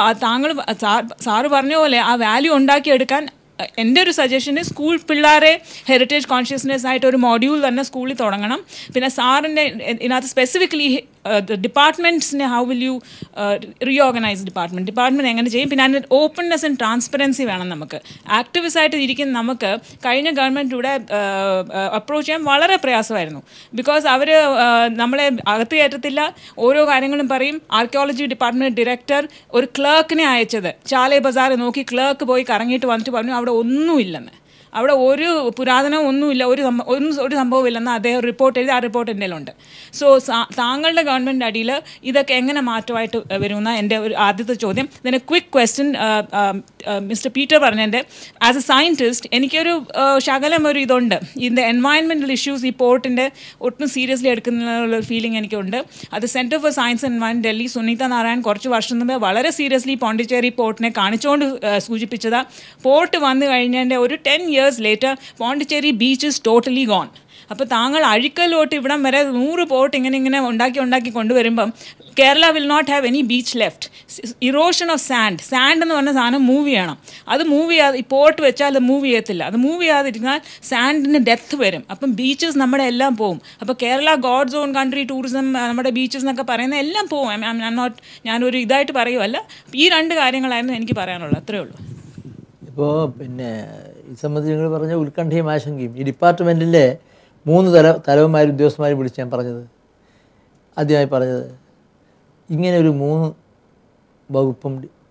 സാറ് പറഞ്ഞ പോലെ ആ വാല്യൂ ഉണ്ടാക്കിയെടുക്കാൻ എൻ്റെ ഒരു സജഷന് സ്കൂൾ പിള്ളേരെ ഹെറിറ്റേജ് കോൺഷ്യസ്നെസ് ആയിട്ട് ഒരു മോഡ്യൂൾ തന്നെ സ്കൂളിൽ തുടങ്ങണം. പിന്നെ സാറിൻ്റെ ഇതിനകത്ത് സ്പെസിഫിക്കലി ഡിപ്പാർട്ട്മെൻറ്റ്സിനെ how will you reorganise department എങ്ങനെ ചെയ്യും. പിന്നെ അതിൻ്റെ ഓപ്പൺനെസ് ആൻഡ് ട്രാൻസ്പെറൻസി വേണം. നമുക്ക് ആക്ടിവിസ്റ്റ് ആയിട്ട് ഇരിക്കുന്ന നമുക്ക് കഴിഞ്ഞ ഗവൺമെൻറ്റിലൂടെ അപ്രോച്ച് ചെയ്യാൻ വളരെ പ്രയാസമായിരുന്നു. ബിക്കോസ് അവർ നമ്മളെ അകത്ത് കയറ്റത്തില്ല, ഓരോ കാര്യങ്ങളും പറയും. ആർക്കിയോളജി ഡിപ്പാർട്ട്മെൻറ്റ് ഡയറക്ടർ ഒരു ക്ലർക്കിനെ അയച്ചത് ചാലേ ബസാർ നോക്കി ക്ലർക്ക് പോയി കറങ്ങിയിട്ട് വന്നിട്ട് പറഞ്ഞു അവിടെ ഒന്നുമില്ലെന്ന്, അവിടെ ഒരു പുരാതനം ഒന്നുമില്ല, ഒരു സംഭവമില്ലെന്ന് അദ്ദേഹം റിപ്പോർട്ട് എഴുതി. ആ റിപ്പോർട്ട് എൻ്റെ ഉണ്ട്. സോ താങ്കളുടെ ഗവൺമെൻറ് അടിയിൽ ഇതൊക്കെ എങ്ങനെ മാറ്റമായിട്ട് വരുമെന്ന എൻ്റെ ഒരു ആദ്യത്തെ ചോദ്യം. ഇതിന് ക്വിക്ക് ക്വസ്റ്റ്യൻ മിസ്റ്റർ പീറ്റർ പറഞ്ഞതിൻ്റെ ആസ് എ സയൻറ്റിസ്റ്റ് എനിക്കൊരു ശകലം ഒരു ഇതുണ്ട്. ഇതിൻ്റെ എൻവയൺമെൻറ്റൽ ഇഷ്യൂസ് ഈ പോർട്ടിൻ്റെ ഒട്ടും സീരിയസ്ലി എടുക്കുന്നുള്ള ഫീലിംഗ് എനിക്കുണ്ട്. അത് centre for science and environment Delhi Sunita Narayan കുറച്ച് വർഷം മുമ്പ് വളരെ സീരിയസ്ലി പോണ്ടിച്ചേരി പോർട്ടിനെ കാണിച്ചുകൊണ്ട് സൂചിപ്പിച്ചത് പോർട്ട് വന്നു കഴിഞ്ഞതിൻ്റെ ഒരു 10 years later Pondicherry beach is totally gone. അപ്പോൾ താങ്കൾ അഴിക്കലോട്ട് ഇവിടം വരെ 100 പോർട്ട് ഇങ്ങനെ ഉണ്ടാക്കി കൊണ്ടുവരുമ്പം Kerala will not have any beach left. Erosion of sand എന്ന് പറഞ്ഞ സാധനം മൂവ് ചെയ്യണം. അത് മൂവ് ചെയ്യാതെ ഈ പോർട്ട് വെച്ചാൽ അത് മൂവ് ചെയ്യത്തില്ല. അത് മൂവ് ചെയ്യാതിരുന്നാൽ സാൻഡിന് ഡെത്ത് വരും. അപ്പം ബീച്ചസ് നമ്മുടെ എല്ലാം പോവും. അപ്പോൾ Kerala God's own country tourism നമ്മുടെ ബീച്ചസ് എന്നൊക്കെ പറയുന്നത് എല്ലാം പോവും. ഞാനൊരു ഇതായിട്ട് പറയുമല്ല. ഈ 2 കാര്യങ്ങളായിരുന്നു എനിക്ക് പറയാനുള്ളത്. അത്രയേ ഉള്ളൂ. ഇപ്പോൾ പിന്നെ ഈ സംബന്ധിച്ച് നിങ്ങൾ പറഞ്ഞ ഉത്കണ്ഠയും ആശങ്കയും ഈ ഡിപ്പാർട്ട്മെൻറ്റിൻ്റെ 3 തലവന്മാർ ഉദ്യോഗസ്ഥന്മാർ വിളിച്ച് ഞാൻ പറഞ്ഞത് ആദ്യമായി പറഞ്ഞത് ഇങ്ങനെ ഒരു 3 വകുപ്പും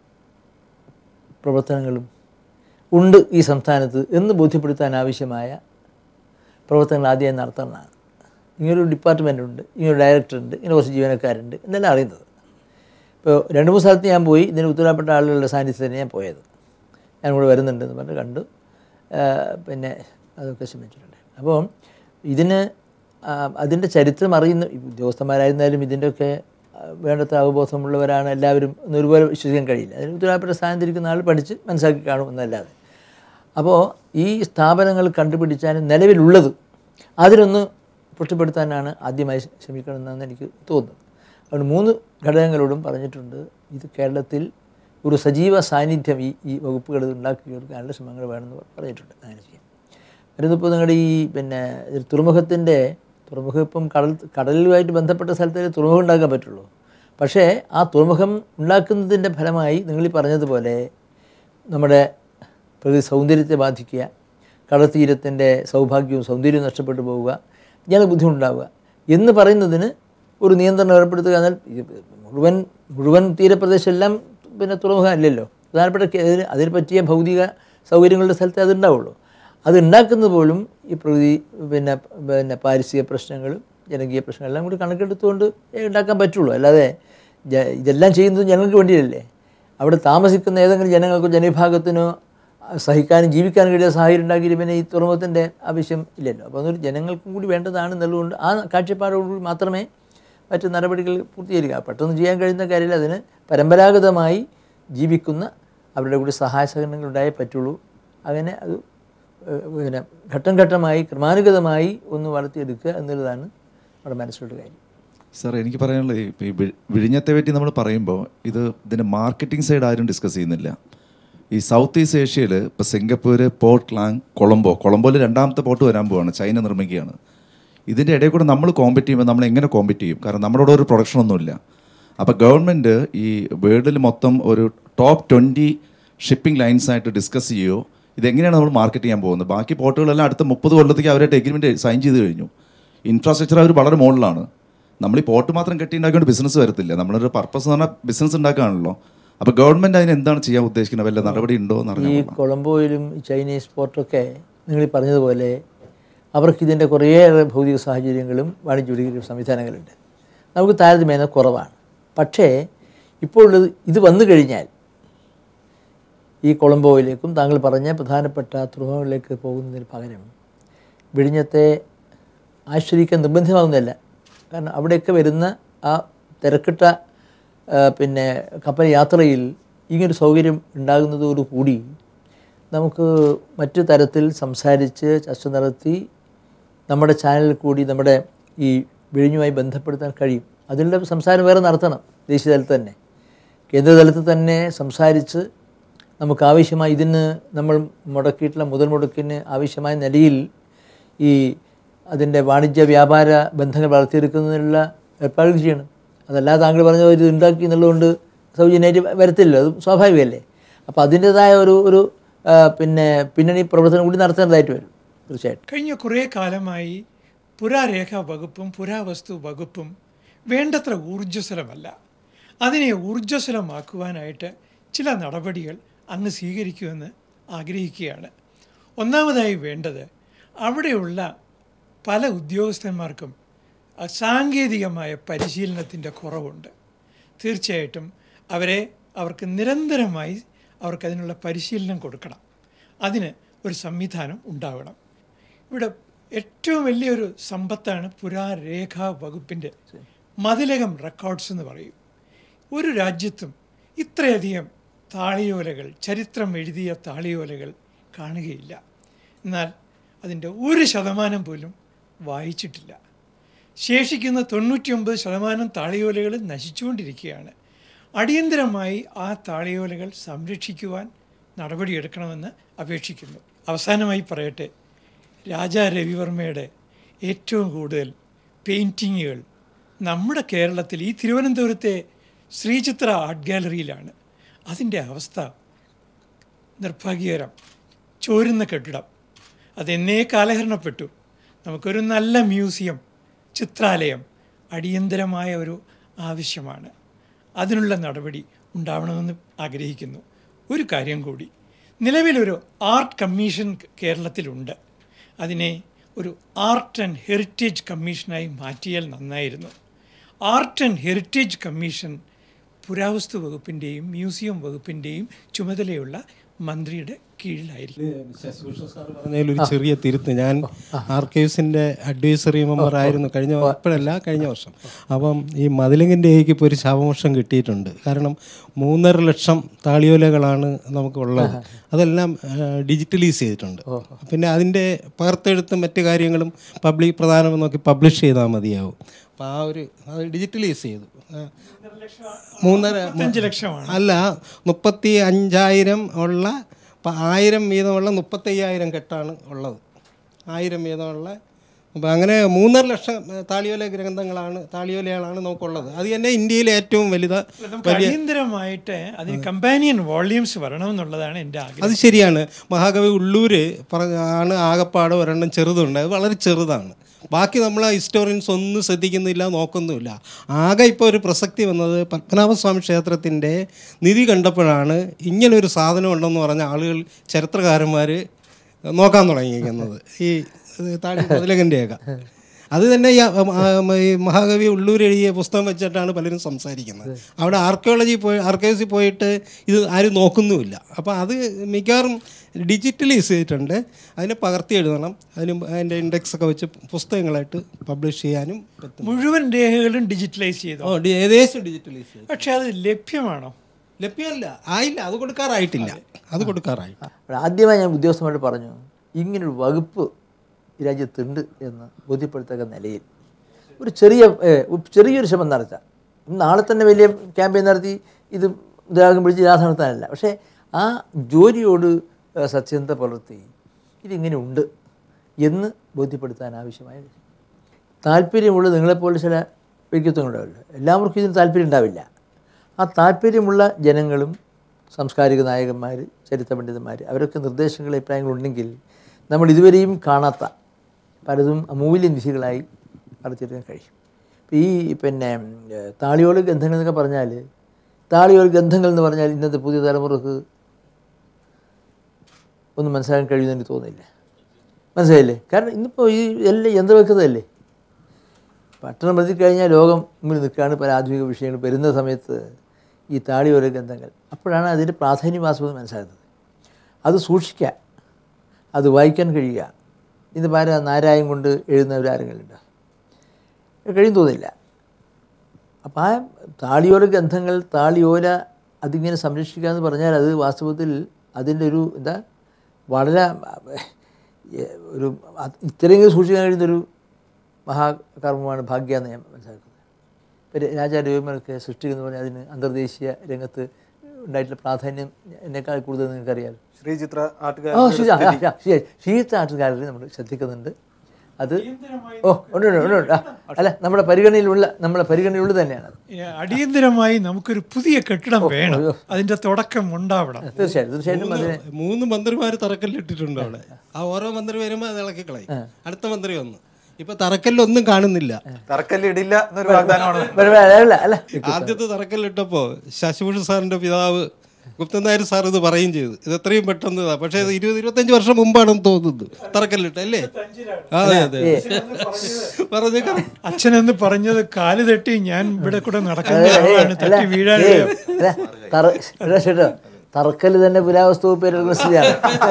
പ്രവർത്തനങ്ങളും ഉണ്ട് ഈ സംസ്ഥാനത്ത് എന്ന് ബോധ്യപ്പെടുത്താൻ ആവശ്യമായ പ്രവർത്തനങ്ങൾ ആദ്യമായി നടത്തണമെന്നാണ്. ഇങ്ങനൊരു ഡിപ്പാർട്ട്മെൻറ്റുണ്ട്, ഇങ്ങനൊരു ഡയറക്ടറുണ്ട്, ഇങ്ങനെ കുറച്ച് ജീവനക്കാരുണ്ട് എന്നെല്ലാം അറിയുന്നത്. ഇപ്പോൾ 2-3 സ്ഥലത്ത് ഞാൻ പോയി. ഇതിന് ഉത്തരവാദപ്പെട്ട ആളുകളുടെ സാന്നിധ്യത്തിൽ തന്നെ ഞാൻ പോയത്. ഞാൻ കൂടെ വരുന്നുണ്ടെന്ന് പറഞ്ഞ് കണ്ടു. പിന്നെ അതൊക്കെ ശ്രമിച്ചിട്ടുണ്ട്. അപ്പോൾ ഇതിന് അതിൻ്റെ ചരിത്രം അറിയുന്ന ഉദ്യോഗസ്ഥന്മാരായിരുന്നാലും ഇതിൻ്റെയൊക്കെ വേണ്ടത്ര അവബോധമുള്ളവരാണ് എല്ലാവരും എന്നൊരുപോലെ വിശ്വസിക്കാൻ കഴിയില്ല. അതിന് ഉത്തരവാദപ്പെട്ട സ്ഥാനത്തിരിക്കുന്ന ആൾ പഠിച്ച് മനസ്സിലാക്കി കാണും എന്നല്ലാതെ. അപ്പോൾ ഈ സ്ഥാപനങ്ങൾ കണ്ടുപിടിച്ചാലും നിലവിലുള്ളത് അതിനൊന്ന് പുഷ്ടിപ്പെടുത്താനാണ് ആദ്യമായി ശ്രമിക്കണമെന്നാണ് എനിക്ക് തോന്നുന്നത്. അതുകൊണ്ട് 3 ഘടകങ്ങളോടും പറഞ്ഞിട്ടുണ്ട്. ഇത് കേരളത്തിൽ ഒരു സജീവ സാന്നിധ്യം ഈ വകുപ്പുകൾ ഉണ്ടാക്കിയെടുക്കാനുള്ള ശ്രമങ്ങൾ വേണമെന്ന് പറഞ്ഞിട്ടുണ്ട്. അങ്ങനെ ചെയ്യും. വരുന്നിപ്പോൾ നിങ്ങളുടെ ഈ പിന്നെ തുറമുഖം ഇപ്പം കടലുമായിട്ട് ബന്ധപ്പെട്ട സ്ഥലത്ത് തുറമുഖം ഉണ്ടാക്കാൻ പറ്റുള്ളൂ. പക്ഷേ ആ തുറമുഖം ഉണ്ടാക്കുന്നതിൻ്റെ ഫലമായി നിങ്ങൾ ഈ പറഞ്ഞതുപോലെ നമ്മുടെ പ്രകൃതി സൗന്ദര്യത്തെ ബാധിക്കുക, കടൽത്തീരത്തിൻ്റെ സൗഭാഗ്യവും സൗന്ദര്യവും നഷ്ടപ്പെട്ടു പോവുക, ഇങ്ങനെ ബുദ്ധിമുട്ടുണ്ടാവുക എന്ന് പറയുന്നതിന് ഒരു നിയന്ത്രണം ഏർപ്പെടുത്തുക. എന്നാൽ മുഴുവൻ തീരപ്രദേശം എല്ലാം പിന്നെ തുറമുഖം അല്ലല്ലോ. പ്രധാനപ്പെട്ട അതിന് പറ്റിയ ഭൗതിക സൗകര്യങ്ങളുടെ സ്ഥലത്ത് അതുണ്ടാവുള്ളൂ. അതുണ്ടാക്കുന്നത് പോലും ഈ പ്രകൃതി പിന്നെ പാരിസ്ഥിതിക പ്രശ്നങ്ങളും ജനകീയ പ്രശ്നങ്ങളെല്ലാം കൂടി കണക്കെടുത്തുകൊണ്ട് ഉണ്ടാക്കാൻ പറ്റുള്ളൂ. അല്ലാതെ ഇതെല്ലാം ചെയ്യുന്നത് ജനങ്ങൾക്ക് വേണ്ടിയല്ലേ. അവിടെ താമസിക്കുന്ന ഏതെങ്കിലും ജനങ്ങൾക്കോ ജനവിഭാഗത്തിനോ സഹിക്കാനും ജീവിക്കാനും കഴിയുന്ന സാഹചര്യം ഉണ്ടാക്കിയിട്ട് പിന്നെ ഈ തുറമുഖത്തിൻ്റെ ആവശ്യം ഇല്ലല്ലോ. അപ്പോൾ അതൊരു ജനങ്ങൾക്കും കൂടി വേണ്ടതാണ് എന്നുള്ളതുകൊണ്ട് ആ കാഴ്ചപ്പാടോടുകൂടി മാത്രമേ മറ്റ് നടപടികൾ പൂർത്തീകരിക്കുക. പെട്ടെന്ന് ചെയ്യാൻ കഴിയുന്ന കാര്യമില്ല. അതിന് പരമ്പരാഗതമായി ജീവിക്കുന്ന അവരുടെ കൂടി സഹായ സഹകരണങ്ങൾ ഉണ്ടായേ പറ്റുള്ളൂ. അങ്ങനെ അത് പിന്നെ ഘട്ടം ഘട്ടമായി ക്രമാനുഗതമായി ഒന്ന് വളർത്തിയെടുക്കുക എന്നുള്ളതാണ് നമ്മുടെ മനസ്സിലുള്ള കാര്യം. സാർ, എനിക്ക് പറയാനുള്ളത് ഇപ്പോൾ ഈ വിഴിഞ്ഞത്തെ പറ്റി നമ്മൾ പറയുമ്പോൾ ഇതിൻ്റെ മാർക്കറ്റിംഗ് സൈഡ് ആരും ഡിസ്കസ് ചെയ്യുന്നില്ല. ഈ സൗത്ത് ഈസ്റ്റ് ഏഷ്യയിൽ ഇപ്പോൾ സിംഗപ്പൂർ, പോർട്ട്ലാൻഡ്, കൊളംബോയിൽ 2ാമത്തെ പോർട്ട് വരാൻ പോവാണ്. ചൈന നിർമ്മിക്കുകയാണ്. ഇതിൻ്റെ ഇടയിൽ കൂടെ നമ്മൾ കോമ്പറ്റ് ചെയ്യുമ്പോൾ നമ്മൾ എങ്ങനെ കോമ്പറ്റ് ചെയ്യും? കാരണം നമ്മുടെ ഇവിടെ ഒരു പ്രൊഡക്ഷനൊന്നുമില്ല. അപ്പോൾ ഗവൺമെൻറ് ഈ വേൾഡിൽ മൊത്തം ഒരു ടോപ്പ് 20 ഷിപ്പിംഗ് ലൈൻസായിട്ട് ഡിസ്കസ് ചെയ്യുമോ, ഇതെങ്ങനെയാണ് നമ്മൾ മാർക്കറ്റ് ചെയ്യാൻ പോകുന്നത്? ബാക്കി പോർട്ടുകളെല്ലാം അടുത്ത 30 കൊല്ലത്തേക്ക് അവരായിട്ട് എഗ്രിമെൻറ്റ് സൈൻ ചെയ്ത് കഴിഞ്ഞു. ഇൻഫ്രാസ്ട്രക്ചർ അവർ വളരെ മുകളിലാണ്. നമ്മൾ ഈ പോർട്ട് മാത്രം കെട്ടിയുണ്ടാക്കിയോണ്ട് ബിസിനസ് വരത്തില്ല. നമ്മളൊരു പർപ്പസ് എന്ന് പറഞ്ഞാൽ ബിസിനസ് ഉണ്ടാക്കുകയാണല്ലോ. അപ്പോൾ ഗവൺമെൻറ് അതിന് എന്താണ് ചെയ്യാൻ ഉദ്ദേശിക്കുന്നത്? വല്ല നടപടി ഉണ്ടോ എന്ന് അറിയാം. ഈ കൊളംബോയിലും ചൈനീസ് പോർട്ടൊക്കെ നിങ്ങൾ പറഞ്ഞതുപോലെ അവർക്കിതിൻ്റെ കുറേയേറെ ഭൗതിക സാഹചര്യങ്ങളും വാണിജ്യ സംവിധാനങ്ങളുണ്ട്. നമുക്ക് താരതമ്യേന കുറവാണ്. പക്ഷേ ഇപ്പോൾ ഇത് വന്നു കഴിഞ്ഞാൽ ഈ കൊളംബോയിലേക്കും താങ്കൾ പറഞ്ഞ പ്രധാനപ്പെട്ട തുറമുഖങ്ങളിലേക്ക് പോകുന്നതിന് പകരം വിഴിഞ്ഞത്തെ ആശ്രയിക്കാൻ നിർബന്ധമാകുന്നില്ല. കാരണം അവിടെയൊക്കെ വരുന്ന ആ തിരക്കിട്ട കപ്പൽ യാത്രയിൽ ഇങ്ങനൊരു സൗകര്യം ഉണ്ടാകുന്നതോടുകൂടി നമുക്ക് മറ്റു തരത്തിൽ സംസാരിച്ച് ചർച്ച നടത്തി നമ്മുടെ ചാനലിൽ കൂടി നമ്മുടെ ഈ വിഴിഞ്ഞുമായി ബന്ധപ്പെടുത്താൻ കഴിയും. അതിലുള്ള സംസാരം വേറെ നടത്തണം. ദേശീയ തലത്തിൽ തന്നെ, കേന്ദ്രതലത്തിൽ തന്നെ സംസാരിച്ച് നമുക്ക് ആവശ്യമായി ഇതിന് നമ്മൾ മുടക്കിയിട്ടുള്ള മുതൽ മുടക്കിന് ആവശ്യമായ നിലയിൽ ഈ അതിൻ്റെ വാണിജ്യ വ്യാപാര ബന്ധങ്ങൾ വളർത്തിയെടുക്കുന്നതിനുള്ള ഏർപ്പാടുകൾ ചെയ്യണം. അതല്ലാതെ താങ്കൾ പറഞ്ഞ ഇത് ഉണ്ടാക്കി എന്നുള്ളതുകൊണ്ട് സൗജന്യമായിട്ട് വരത്തില്ല, അത് സ്വാഭാവികമല്ലേ. അപ്പോൾ അതിൻ്റേതായ ഒരു പിന്നണി പ്രവർത്തനം കൂടി നടത്തേണ്ടതായിട്ട് വരും തീർച്ചയായിട്ടും. കഴിഞ്ഞ കുറേ കാലമായി പുരാരേഖാ വകുപ്പും പുരാവസ്തു വകുപ്പും വേണ്ടത്ര ഊർജ്ജസ്വലമല്ല. അതിനെ ഊർജ്ജസ്വലമാക്കുവാനായിട്ട് ചില നടപടികൾ അങ്ങ് സ്വീകരിക്കുമെന്ന് ആഗ്രഹിക്കുകയാണ്. ഒന്നാമതായി വേണ്ടത്, അവിടെയുള്ള പല ഉദ്യോഗസ്ഥന്മാർക്കും സാങ്കേതികമായ പരിശീലനത്തിൻ്റെ കുറവുണ്ട്. തീർച്ചയായിട്ടും അവർക്ക് നിരന്തരമായി അവർക്കതിനുള്ള പരിശീലനം കൊടുക്കണം. അതിന് ഒരു സംവിധാനം ഉണ്ടാവണം. ഇവിടെ ഏറ്റവും വലിയൊരു സമ്പത്താണ് പുരാരേഖാ വകുപ്പിൻ്റെ മതിലകം റെക്കോർഡ്സ് എന്ന് പറയും. ഒരു രാജ്യത്തും ഇത്രയധികം താളിയോലകൾ, ചരിത്രം എഴുതിയ താളിയോലകൾ കാണുകയില്ല. എന്നാൽ അതിൻ്റെ 1% പോലും വായിച്ചിട്ടില്ല. ശേഷിക്കുന്ന 99% താളിയോലകൾ നശിച്ചുകൊണ്ടിരിക്കുകയാണ്. അടിയന്തരമായി ആ താളിയോലകൾ സംരക്ഷിക്കുവാൻ നടപടിയെടുക്കണമെന്ന് അപേക്ഷിക്കുന്നു. അവസാനമായി പറയട്ടെ, രാജാ രവിവർമ്മയുടെ ഏറ്റവും കൂടുതൽ പെയിൻറ്റിങ്ങുകൾ നമ്മുടെ കേരളത്തിൽ ഈ തിരുവനന്തപുരത്തെ ശ്രീചിത്ര ആർട്ട് ഗാലറിയിലാണ്. അതിൻ്റെ അവസ്ഥ നിർഭാഗ്യകരം. ചോരുന്ന കെട്ടിടം അതെന്നേ കാലഹരണപ്പെട്ടു. നമുക്കൊരു നല്ല മ്യൂസിയം, ചിത്രാലയം അടിയന്തരമായ ഒരു ആവശ്യമാണ്. അതിനുള്ള നടപടി ഉണ്ടാവണമെന്ന് ആഗ്രഹിക്കുന്നു. ഒരു കാര്യം കൂടി, നിലവിലൊരു ആർട്ട് കമ്മീഷൻ കേരളത്തിലുണ്ട്. അതിനെ ഒരു ആർട്ട് ആൻഡ് ഹെറിറ്റേജ് കമ്മീഷനായി മാറ്റിയാൽ നന്നായിരുന്നു. ആർട്ട് ആൻഡ് ഹെറിറ്റേജ് കമ്മീഷൻ പുരാവസ്തു വകുപ്പിൻ്റെയും മ്യൂസിയം വകുപ്പിൻ്റെയും ചുമതലയുള്ള മന്ത്രിയുടെ കീഴിലായിരിക്കും. പറഞ്ഞതിൽ ഒരു ചെറിയ തിരുത്ത്. ഞാൻ ആർക്കൈവ്സിൻ്റെ അഡ്വൈസറി മെമ്പർ ആയിരുന്നു കഴിഞ്ഞ വർഷം. അപ്പം ഈ മതിലകിൻ്റെ ഇപ്പോൾ ഒരു ശവമോഷം കിട്ടിയിട്ടുണ്ട്. കാരണം 3.5 ലക്ഷം താളിയോലകളാണ് നമുക്കുള്ളത്. അതെല്ലാം ഡിജിറ്റലൈസ് ചെയ്തിട്ടുണ്ട്. പിന്നെ അതിൻ്റെ പകർത്തെഴുത്തും മറ്റു കാര്യങ്ങളും പ്രധാനം നോക്കി പബ്ലിഷ് ചെയ്താൽ മതിയാവും. അപ്പോൾ അത് ഡിജിറ്റലൈസ് ചെയ്തു. 3.5 ലക്ഷമാണ് അല്ല, 35,000 ഉള്ള 1000 വീതമുള്ള 35,000 കെട്ടാണ് ഉള്ളത്. 1000 വീതമുള്ള. അപ്പോൾ അങ്ങനെ 3.5 ലക്ഷം താളിയോലകളാണ് നമുക്കുള്ളത്. അത് തന്നെ ഇന്ത്യയിലെ ഏറ്റവും അടിയന്തരമായിട്ട് അതിന് കമ്പാനിയൻ വോള്യൂംസ് വരണമെന്നുള്ളതാണ് എൻ്റെ ആഗ്രഹം. അത് ശരിയാണ്. മഹാകവി ഉള്ളൂര് ആണ് ആകപ്പാട് ഒരെണ്ണം ചെറുതുണ്ട്. അത് വളരെ ചെറുതാണ്. ബാക്കി നമ്മളെ ഹിസ്റ്റോറിയൻസ് ഒന്നും ശ്രദ്ധിക്കുന്നില്ല, നോക്കുന്നുമില്ല. ആകെ ഇപ്പോൾ ഒരു പ്രസക്തി വന്നത് പത്മനാഭസ്വാമി ക്ഷേത്രത്തിൻ്റെ നിധി കണ്ടപ്പോഴാണ് ഇങ്ങനൊരു സാധനം ഉണ്ടെന്ന് പറഞ്ഞ ആളുകൾ, ചരിത്രകാരന്മാർ നോക്കാൻ തുടങ്ങിയിരിക്കുന്നത്. ഈ മതിലകൻ്റെയൊക്കെ അത് തന്നെ ഈ മഹാകവി ഉള്ളൂർ എഴുതിയ പുസ്തകം വെച്ചിട്ടാണ് പലരും സംസാരിക്കുന്നത്. അവിടെ ആർക്കൈവ്സിൽ പോയിട്ട് ഇത് ആരും നോക്കുന്നുമില്ല. അപ്പോൾ അത് മിക്കവാറും ഡിജിറ്റലൈസ് ചെയ്തിട്ടുണ്ട്. അതിനെ പകർത്തി എഴുതണം. അതിൻ്റെ ഇൻഡെക്സ് ഒക്കെ വെച്ച് പുസ്തകങ്ങളായിട്ട് പബ്ലിഷ് ചെയ്യാനും പറ്റും. മുഴുവൻ രേഖകളും ഡിജിറ്റലൈസ് ചെയ്തു. ഏകദേശം ഡിജിറ്റലൈസ് ചെയ്തു. പക്ഷെ അത് ലഭ്യമാണോ? ലഭ്യമല്ല, ആയില്ല. അത് കൊടുക്കാറായിട്ടില്ല. ആദ്യമായി ഞാൻ ഉദ്യോഗസ്ഥന്മാരോട് പറഞ്ഞു, ഇങ്ങനൊരു വകുപ്പ് ഈ രാജ്യത്തുണ്ട് എന്ന് ബോധ്യപ്പെടുത്തക്ക നിലയിൽ ചെറിയൊരു ശ്രമം നടത്താം. നാളെ തന്നെ വലിയ ക്യാമ്പയിൻ നടത്തി ഇത് ഇതാകും പിടിച്ച് രാധ നടത്താനല്ല. പക്ഷേ ആ ജോലിയോട് സത്യസന്ധത പുലർത്തി ഇതിങ്ങനെ ഉണ്ട് എന്ന് ബോധ്യപ്പെടുത്താൻ ആവശ്യമായ താല്പര്യമുള്ള നിങ്ങളെപ്പോലെ ചില വ്യക്തിത്വങ്ങളുണ്ടാവില്ല. എല്ലാവർക്കും ഇതിന് താല്പര്യം ഉണ്ടാവില്ല. ആ താല്പര്യമുള്ള ജനങ്ങളും സാംസ്കാരിക നായകന്മാർ, ചരിത്ര പണ്ഡിതന്മാർ, അവരൊക്കെ നിർദ്ദേശങ്ങൾ, അഭിപ്രായങ്ങളുണ്ടെങ്കിൽ നമ്മൾ ഇതുവരെയും കാണാത്ത പലതും അമൂല്യ നിധികളായി വളർത്തിയെടുക്കാൻ കഴിയും. ഈ താളിയോല ഗ്രന്ഥങ്ങൾ എന്നൊക്കെ പറഞ്ഞാൽ, താളിയോല ഗ്രന്ഥങ്ങൾ എന്ന് പറഞ്ഞാൽ ഇന്നത്തെ പുതിയ തലമുറക്ക് ഒന്നും മനസ്സിലാക്കാൻ കഴിയുമെന്ന് എനിക്ക് തോന്നുന്നില്ല. മനസ്സിലായില്ലേ? കാരണം ഇന്നിപ്പോൾ ഈ എല്ലാം യന്ത്രവൽക്കൃതമല്ലേ. പട്ടണം പ്രതി കഴിഞ്ഞാൽ ലോകം മുമ്പിൽ നിൽക്കുകയാണ്. പല ആധുനിക വിഷയങ്ങൾ വരുന്ന സമയത്ത് ഈ താളിയോല ഗ്രന്ഥങ്ങൾ, അപ്പോഴാണ് അതിൻ്റെ പ്രാധാന്യം വാസ്തവം മനസ്സിലാകുന്നത്. അത് സൂക്ഷിക്കാൻ, അത് വായിക്കാൻ കഴിയുക. ഇന്ന് പല നാരായം കൊണ്ട് എഴുതുന്നവരാരെങ്കിലുണ്ട്? കഴിയും തോന്നില്ല. അപ്പം ആ താളിയോല ഗ്രന്ഥങ്ങൾ, താളിയോല അതിങ്ങനെ സംരക്ഷിക്കുക എന്ന് പറഞ്ഞാൽ അത് വാസ്തവത്തിൽ അതിൻ്റെ ഒരു വളരെ ഒരു ഇത്രയെങ്കിലും സൂക്ഷിക്കാൻ കഴിയുന്നൊരു മഹാകർമ്മമാണ്, ഭാഗ്യമെന്ന് ഞാൻ മനസ്സിലാക്കുന്നത്. ഇപ്പോൾ രാജാരവിമാരൊക്കെ സൃഷ്ടിക്കുന്ന പറഞ്ഞാൽ അതിന് അന്തർദേശീയ രംഗത്ത് ഉണ്ടായിട്ടുള്ള പ്രാധാന്യം എന്നെക്കാൾ കൂടുതൽ നിങ്ങൾക്കറിയാമല്ലോ. ശ്രീചിത്ര ആർട്ട് ഗാലറി നമ്മൾ ശ്രദ്ധിക്കുന്നുണ്ട്. അത് ഉണ്ട്. അല്ല, നമ്മുടെ പരിഗണനയിലുള്ള തന്നെയാണ്. അടിയന്തരമായി നമുക്കൊരു പുതിയ കെട്ടിടം വേണം, അതിന്റെ തുടക്കം ഉണ്ടാവണം. തീർച്ചയായിട്ടും അതിന് 3 മന്ത്രിമാർ തറക്കല്ലിട്ടിട്ടുണ്ട് അവിടെ. ആ ഓരോ മന്ത്രി വരുമ്പോൾ അത് ഇളക്കി കളയും. അടുത്ത മന്ത്രി വന്നു. ഇപ്പൊ തറക്കല്ലൊന്നും കാണുന്നില്ല. തറക്കല്ലിടില്ല എന്നൊരു വാഗ്ദാനമാണ്. ആദ്യത്തെ തറക്കല്ലിട്ടപ്പോ ശശിഭൂഷൺ സാറിന്റെ പിതാവ് ഗുപ്തൻ നായർ സാർ ഇത് പറയുകയും ചെയ്തു. ഇത് എത്രയും പെട്ടെന്ന്, പക്ഷേ 20-25 വർഷം മുമ്പാണെന്ന് തോന്നുന്നു തറക്കല്ലിട്ട്, അല്ലേ? അതെ അതെ. അച്ഛനെന്ന് പറഞ്ഞത് കാല് തട്ടി ഞാൻ ഇവിടെ കൂടെ നടക്കുന്ന തട്ടി വീഴാൻ. തറക്കല്ല് തന്നെ പുരാവസ്തു വകുപ്പ് സ്ഥിതിയാണ്.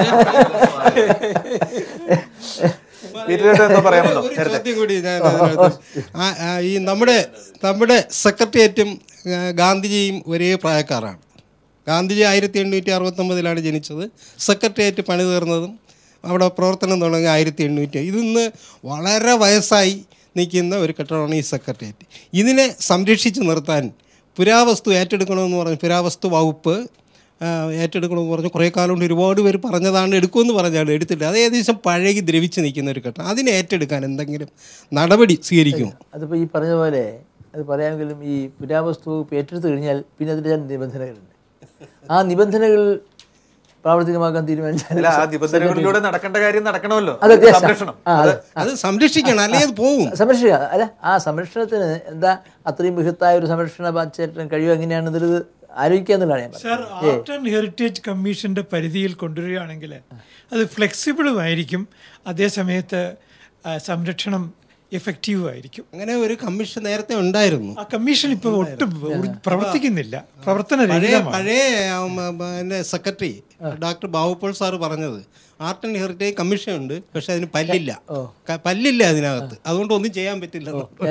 ചോദ്യം കൂടി ഞാൻ ഈ നമ്മുടെ സെക്രട്ടേറിയറ്റും ഗാന്ധിജിയും ഒരേ പ്രായക്കാരാണ്. ഗാന്ധിജി 1869 ജനിച്ചത്. സെക്രട്ടേറിയറ്റ് പണി തീർന്നതും അവിടെ പ്രവർത്തനം തുടങ്ങി 1800. ഇതിന്ന് വളരെ വയസ്സായി നിൽക്കുന്ന ഒരു കെട്ടിടമാണ് ഈ സെക്രട്ടേറിയറ്റ്. ഇതിനെ സംരക്ഷിച്ച് നിർത്താൻ പുരാവസ്തു ഏറ്റെടുക്കണമെന്ന് പറഞ്ഞു. പുരാവസ്തു വകുപ്പ് ഏറ്റെടുക്കണമെന്ന് പറഞ്ഞു. കുറേ കാലം കൊണ്ട് ഒരുപാട് പേര് പറഞ്ഞതാണ്, എടുക്കുമെന്ന് പറഞ്ഞാണ്, എടുത്തിട്ട് അത് ഏകദേശം പഴകി ദ്രവിച്ച് നിൽക്കുന്ന ഒരു കെട്ടിടം. അതിനെ ഏറ്റെടുക്കാൻ എന്തെങ്കിലും നടപടി സ്വീകരിക്കും? അതിപ്പോൾ ഈ പറഞ്ഞ പോലെ അത് പറയാമെങ്കിലും ഈ പുരാവസ്തു വകുപ്പ് ഏറ്റെടുത്ത് കഴിഞ്ഞാൽ പിന്നെ അതിൻ്റെ ചില നിബന്ധനകളുണ്ട്. ആ നിബന്ധനകൾ പ്രാവർത്തികമാക്കാൻ തീരുമാനിച്ചാൽ ആ നിബന്ധനകളിലൂടെ നടക്കേണ്ട കാര്യം നടക്കണമല്ലോ. അത് സംരക്ഷിക്കണം, അല്ലെങ്കിൽ അത് പോകും. സംരക്ഷിക്കുക. അല്ല, ആ സംരക്ഷണത്തിന് അത്രയും ബൃഹത്തായ ഒരു സംരക്ഷണ ബാധ്യത കഴിയുക എങ്ങനെയാണെന്നത് ആലോചിക്കാന്നുള്ളതാണ് ഞാൻ സാർ. ആർട്ട് ആൻഡ് ഹെറിറ്റേജ് കമ്മീഷന്റെ പരിധിയിൽ കൊണ്ടുവരികയാണെങ്കിൽ അത് ഫ്ലെക്സിബിളും ആയിരിക്കും, അതേസമയത്ത് സംരക്ഷണം എഫക്റ്റീവും ആയിരിക്കും. അങ്ങനെ ഒരു കമ്മീഷൻ നേരത്തെ ഉണ്ടായിരുന്നു. ആ കമ്മീഷൻ ഇപ്പോൾ ഒട്ടും പ്രവർത്തിക്കുന്നില്ല, പഴയ സെക്രട്ടറി ഡോക്ടർ ബാബുപോൾ സാറ് പറഞ്ഞത് ആർട്ട് ആൻഡ് ഹെറിറ്റേജ് കമ്മീഷൻ ഉണ്ട്, പക്ഷെ അതിന് പല്ലില്ല അതിനകത്ത്, അതുകൊണ്ട് ഒന്നും ചെയ്യാൻ പറ്റില്ല.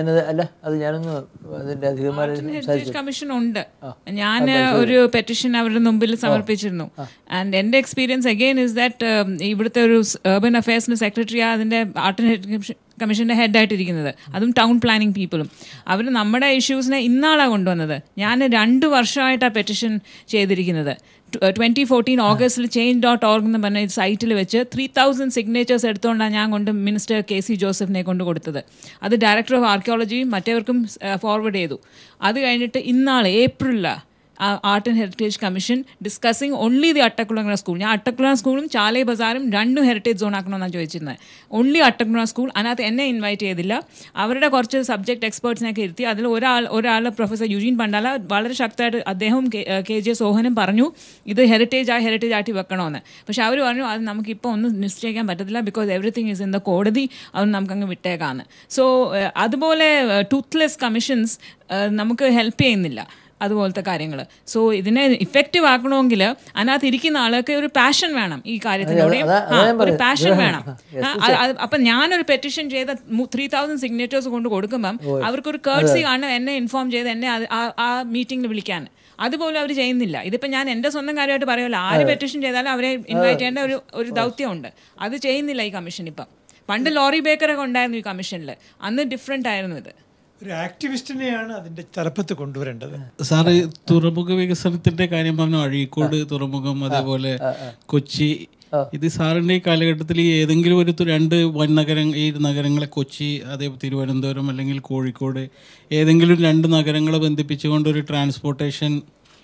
കമ്മീഷൻ ഉണ്ട്. ഞാൻ ഒരു പെറ്റീഷൻ അവരുടെ മുമ്പിൽ സമർപ്പിച്ചിരുന്നു. ആൻഡ് എൻ്റെ എക്സ്പീരിയൻസ് അഗെയിൻ ഇസ് ദാറ്റ് ഇവിടുത്തെ ഒരു അർബൻ അഫയേഴ്സിന്റെ സെക്രട്ടറി അതിന്റെ ആർട്ട് ആൻഡ് ഹെറിറ്റേജ് കമ്മീഷൻ്റെ ഹെഡായിട്ടിരിക്കുന്നത്, അതും ടൗൺ പ്ലാനിങ് പീപ്പിളും. അവർ നമ്മുടെ ഇഷ്യൂസിനെ ഇന്നാളാണ് കൊണ്ടുവന്നത്. ഞാൻ 2 വർഷമായിട്ടാണ് പെറ്റീഷൻ ചെയ്തിരിക്കുന്നത്. 2014 ഓഗസ്റ്റിൽ change.org എന്ന് പറഞ്ഞ സൈറ്റിൽ വെച്ച് 3000 സിഗ്നേച്ചേഴ്സ് എടുത്തുകൊണ്ടാണ് ഞാൻ കൊണ്ട് മിനിസ്റ്റർ KC ജോസഫിനെ കൊണ്ട് കൊടുത്തത്. അത് ഡയറക്ടർ ഓഫ് ആർക്കിയോളജിയും മറ്റവർക്കും ഫോർവേഡ് ചെയ്തു. അത് കഴിഞ്ഞിട്ട് ഇന്നാൾ ഏപ്രിലിലാണ് art and heritage commission discussing only the Attakulangara school. ഞാൻ അട്ടക്കുളങ്ങര സ്കൂളും ചാലൈ ബസാറും 2 ഹെറിറ്റേജ് സോൺ ആക്കണമെന്നാണ് ചോദിച്ചിരുന്നത്. Only Attakulangara school. അതിനകത്ത് എന്നെ ഇൻവൈറ്റ് ചെയ്തില്ല. അവരുടെ കുറച്ച് സബ്ജക്ട് എക്സ്പേർട്സിനൊക്കെ ഇരുത്തി. അതിൽ ഒരാൾ പ്രൊഫസർ യുജീൻ പണ്ടാല വളരെ ശക്തമായിട്ട് അദ്ദേഹവും KJ സോഹനും പറഞ്ഞു ഇത് ഹെറിറ്റേജ് ആയിട്ട് വെക്കണമെന്ന്. പക്ഷെ അവർ പറഞ്ഞു അത് നമുക്കിപ്പോൾ ഒന്നും നിശ്ചയിക്കാൻ പറ്റത്തില്ല, because everything is in the കോടതി, അത് നമുക്കങ്ങ് വിട്ടേക്കാന്ന്. സോ അതുപോലെ ടൂത്ത്ലെസ് കമ്മീഷൻസ് നമുക്ക് ഹെൽപ്പ് ചെയ്യുന്നില്ല, അതുപോലത്തെ കാര്യങ്ങൾ. സോ ഇതിനെ ഇഫക്റ്റീവ് ആക്കണമെങ്കിൽ അതിനകത്ത് ഇരിക്കുന്ന ആൾക്ക് ഒരു പാഷൻ വേണം, ഈ കാര്യത്തിലൂടെയും ഒരു പാഷൻ വേണം. അപ്പം ഞാനൊരു പെറ്റീഷൻ ചെയ്ത 3000 സിഗ്നേച്ചേഴ്സ് കൊണ്ട് കൊടുക്കുമ്പം അവർക്കൊരു കേർട്സി കാണും എന്നെ ഇൻഫോം ചെയ്ത് എന്നെ ആ മീറ്റിംഗിൽ വിളിക്കാൻ. അതുപോലെ അവർ ചെയ്യുന്നില്ല. ഇതിപ്പോൾ ഞാൻ എൻ്റെ സ്വന്തം കാര്യമായിട്ട് പറയുമല്ലോ, ആര് പെറ്റീഷൻ ചെയ്താലും അവരെ ഇൻവൈറ്റ് ചെയ്യേണ്ട ഒരു ദൗത്യമുണ്ട്. അത് ചെയ്യുന്നില്ല ഈ കമ്മീഷൻ. ഇപ്പം പണ്ട് ലോറി ബേക്കറൊക്കെ ഉണ്ടായിരുന്നു ഈ കമ്മീഷനിൽ, അന്ന് ഡിഫറെൻ്റ് ആയിരുന്നു. ഇത് ഒരു ആക്ടിവിസ്റ്റിനെയാണ് അതിൻ്റെ തലപ്പത്ത് കൊണ്ടുവരേണ്ടത്. സാറ് തുറമുഖ വികസനത്തിൻ്റെ കാര്യം പറഞ്ഞു, അഴീക്കോട് തുറമുഖം, അതേപോലെ കൊച്ചി. ഇത് സാറിൻ്റെ ഈ കാലഘട്ടത്തിൽ ഏതെങ്കിലും ഒരു 2 ഈ നഗരങ്ങളെ, കൊച്ചി, അതേപോലെ തിരുവനന്തപുരം അല്ലെങ്കിൽ കോഴിക്കോട്, ഏതെങ്കിലും 2 നഗരങ്ങളെ ബന്ധിപ്പിച്ചുകൊണ്ട് ഒരു ട്രാൻസ്പോർട്ടേഷൻ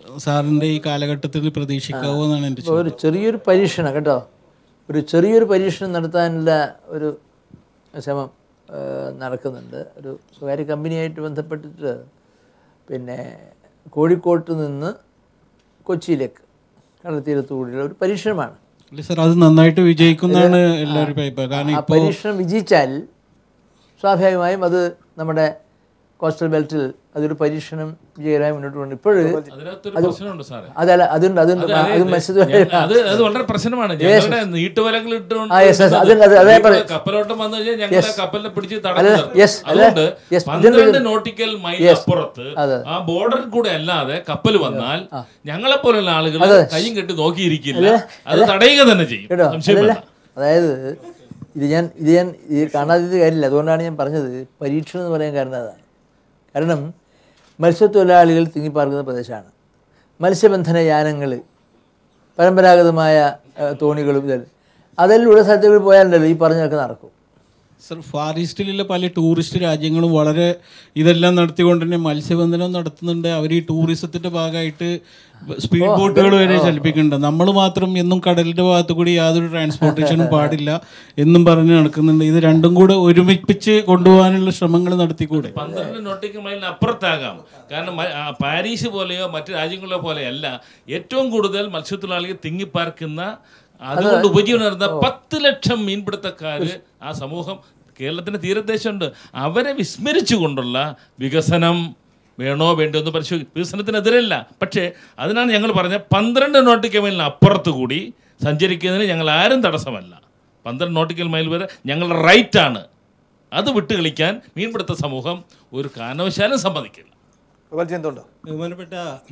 സാറിൻ്റെ ഈ കാലഘട്ടത്തിൽ പ്രതീക്ഷിക്കാവോ എന്നാണ് എൻ്റെ ചോദ്യം. ഒരു ചെറിയൊരു പരീക്ഷണം കേട്ടോ, ഒരു ചെറിയൊരു പരീക്ഷണം നടത്താനുള്ള ഒരു ശ്രമം നടക്കുന്നുണ്ട്. ഒരു സ്വകാര്യ കമ്പനിയായിട്ട് ബന്ധപ്പെട്ടിട്ട് പിന്നെ കോഴിക്കോട്ട് നിന്ന് കൊച്ചിയിലേക്ക് കടൽത്തീരത്തു കൂടിയുള്ള ഒരു പരീക്ഷണമാണ്. അല്ല സാർ, അത് നന്നായിട്ട് വിജയിക്കുന്നതാണ് എല്ലാവരും അഭിപ്രായം. കാരണം ആ പരീക്ഷണം വിജയിച്ചാൽ സ്വാഭാവികമായും അത് നമ്മുടെ കോസ്റ്റൽ ബെൽറ്റിൽ അതൊരു പരീക്ഷണം വിജയകരമായി മുന്നോട്ട് പോകുന്നു. ഇപ്പോഴും അതല്ല, അതുണ്ട് അത് വളരെ പ്രശ്നമാണ്. നീട്ടുവലകൾ ഇട്ടുകൊണ്ട് കപ്പലോട്ടം വന്നു കഴിഞ്ഞാൽ ഞങ്ങളുടെ കപ്പലിനെ പിടിച്ച് അതുകൊണ്ട് 12 നോട്ടിക്കൽ മൈൽ അപ്പുറത്ത് ആ ബോർഡറിൽ കൂടെ അല്ലാതെ കപ്പൽ വന്നാൽ ഞങ്ങളെ പോലുള്ള ആളുകൾ കയ്യും കെട്ടി നോക്കിയിരിക്കില്ല, അത് തടയുക തന്നെ ചെയ്യും. അതായത് ഇത് ഞാൻ കാണാത്തത് കാര്യമില്ല. അതുകൊണ്ടാണ് ഞാൻ പറഞ്ഞത് പരീക്ഷണം എന്ന് പറയാൻ കാരണം അതാണ്. കാരണം മത്സ്യത്തൊഴിലാളികൾ തിങ്ങിപ്പാർക്കുന്ന പ്രദേശമാണ്. മത്സ്യബന്ധന യാനങ്ങൾ, പരമ്പരാഗതമായ തോണികളും അതെല്ലാം സ്ഥലത്തുകൾ പോയാലുണ്ടല്ലോ ഈ പറഞ്ഞതൊക്കെ നടക്കും. സർ, ഫാർ ഈസ്റ്റിലുള്ള പല ടൂറിസ്റ്റ് രാജ്യങ്ങളും വളരെ ഇതെല്ലാം നടത്തിക്കൊണ്ട് തന്നെ മത്സ്യബന്ധനം നടത്തുന്നുണ്ട്. അവർ ഈ ടൂറിസത്തിൻ്റെ ഭാഗമായിട്ട് സ്പീഡ് ബോട്ടുകൾ വരെ ചലിപ്പിക്കുന്നുണ്ട്. നമ്മൾ മാത്രം എന്നും കടലിൻ്റെ ഭാഗത്തു കൂടി യാതൊരു ട്രാൻസ്പോർട്ടേഷനും പാടില്ല എന്നും പറഞ്ഞ് നടക്കുന്നുണ്ട്. ഇത് രണ്ടും കൂടെ ഒരുമിപ്പിച്ച് കൊണ്ടുപോകാനുള്ള ശ്രമങ്ങൾ നടത്തിക്കൂടെ? 12 നോട്ടിക്കൽ മൈലിന് അപ്പുറത്താകാം. കാരണം പാരീസ് പോലെയോ മറ്റു രാജ്യങ്ങളോ പോലെയല്ല ഏറ്റവും കൂടുതൽ മത്സ്യത്തൊഴിലാളികൾ തിങ്ങിപ്പാർക്കുന്ന, അതുകൊണ്ട് ഉപജീവനം നടന്ന 10 ലക്ഷം മീൻപിടുത്തക്കാര് ആ സമൂഹം കേരളത്തിന്റെ തീരദേശമുണ്ട്. അവരെ വിസ്മരിച്ചുകൊണ്ടുള്ള വികസനം വേണോ വേണ്ടോ എന്ന് പരിശോധിക്കും. വികസനത്തിനെതിരല്ല, പക്ഷേ അതിനാണ് ഞങ്ങൾ പറഞ്ഞത് 12 നോട്ടിക്കൽ മൈലിന് അപ്പുറത്ത് കൂടി സഞ്ചരിക്കുന്നതിന് ഞങ്ങൾ ആരും തടസ്സമല്ല. 12 നോട്ടിക്കൽ മൈൽ വരെ ഞങ്ങളുടെ റൈറ്റാണ്. അത് വിട്ടുകളിക്കാൻ മീൻപിടുത്ത സമൂഹം ഒരു കാരണവശാലും സമ്മതിക്കില്ല. ബഹുമാനപ്പെട്ട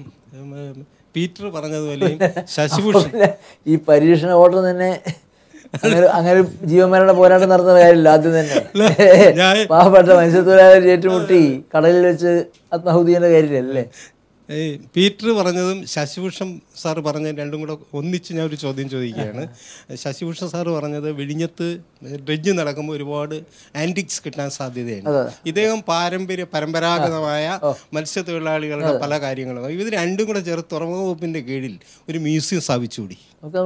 പീറ്റർ പറഞ്ഞതുപോലെ ശശിഭൂഷൺ ഈ പരീക്ഷണ ഓട്ടം തന്നെ അങ്ങനെ ജീവന്മാരുടെ പോരാട്ടം നടത്തുന്ന കാര്യമില്ല. ആദ്യം തന്നെ പാവപ്പെട്ട മത്സ്യത്തൊഴിലാളികൾ ഏറ്റുമുട്ടി കടലിൽ വെച്ച് ആത്മാഹുതി ചെയ്യുന്ന കാര്യമില്ലല്ലേ? പീറ്റർ പറഞ്ഞതും ശശിഭൂഷൺ സാറ് പറഞ്ഞ രണ്ടും കൂടെ ഒന്നിച്ച് ഞാൻ ഒരു ചോദ്യം ചോദിക്കുകയാണ്. ശശിഭൂഷൺ സാറ് പറഞ്ഞത് വിഴിഞ്ഞത്ത് ഡ്രഡ്ജ് നടക്കുമ്പോൾ ഒരുപാട് ആൻറ്റിക്സ് കിട്ടാൻ സാധ്യതയാണ്. ഇദ്ദേഹം പരമ്പരാഗതമായ മത്സ്യത്തൊഴിലാളികളുടെ പല കാര്യങ്ങളും ഇത് രണ്ടും കൂടെ ചേർത്ത് തുറമുഖ വകുപ്പിൻ്റെ കീഴിൽ ഒരു മ്യൂസിയം സ്ഥാപിച്ചുകൂടി.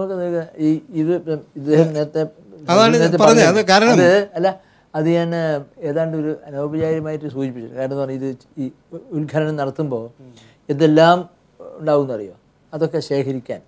അതാണ് പറഞ്ഞത്. കാരണം അല്ല, അത് ഞാൻ ഏതാണ്ട് ഒരു അനൗപചാരികമായിട്ട് സൂചിപ്പിച്ചു. കാരണം എന്ന് പറഞ്ഞാൽ ഇത് ഈ ഉദ്ഘാടനം നടത്തുമ്പോൾ എന്തെല്ലാം ഉണ്ടാവുമെന്നറിയോ? അതൊക്കെ ശേഖരിക്കാൻ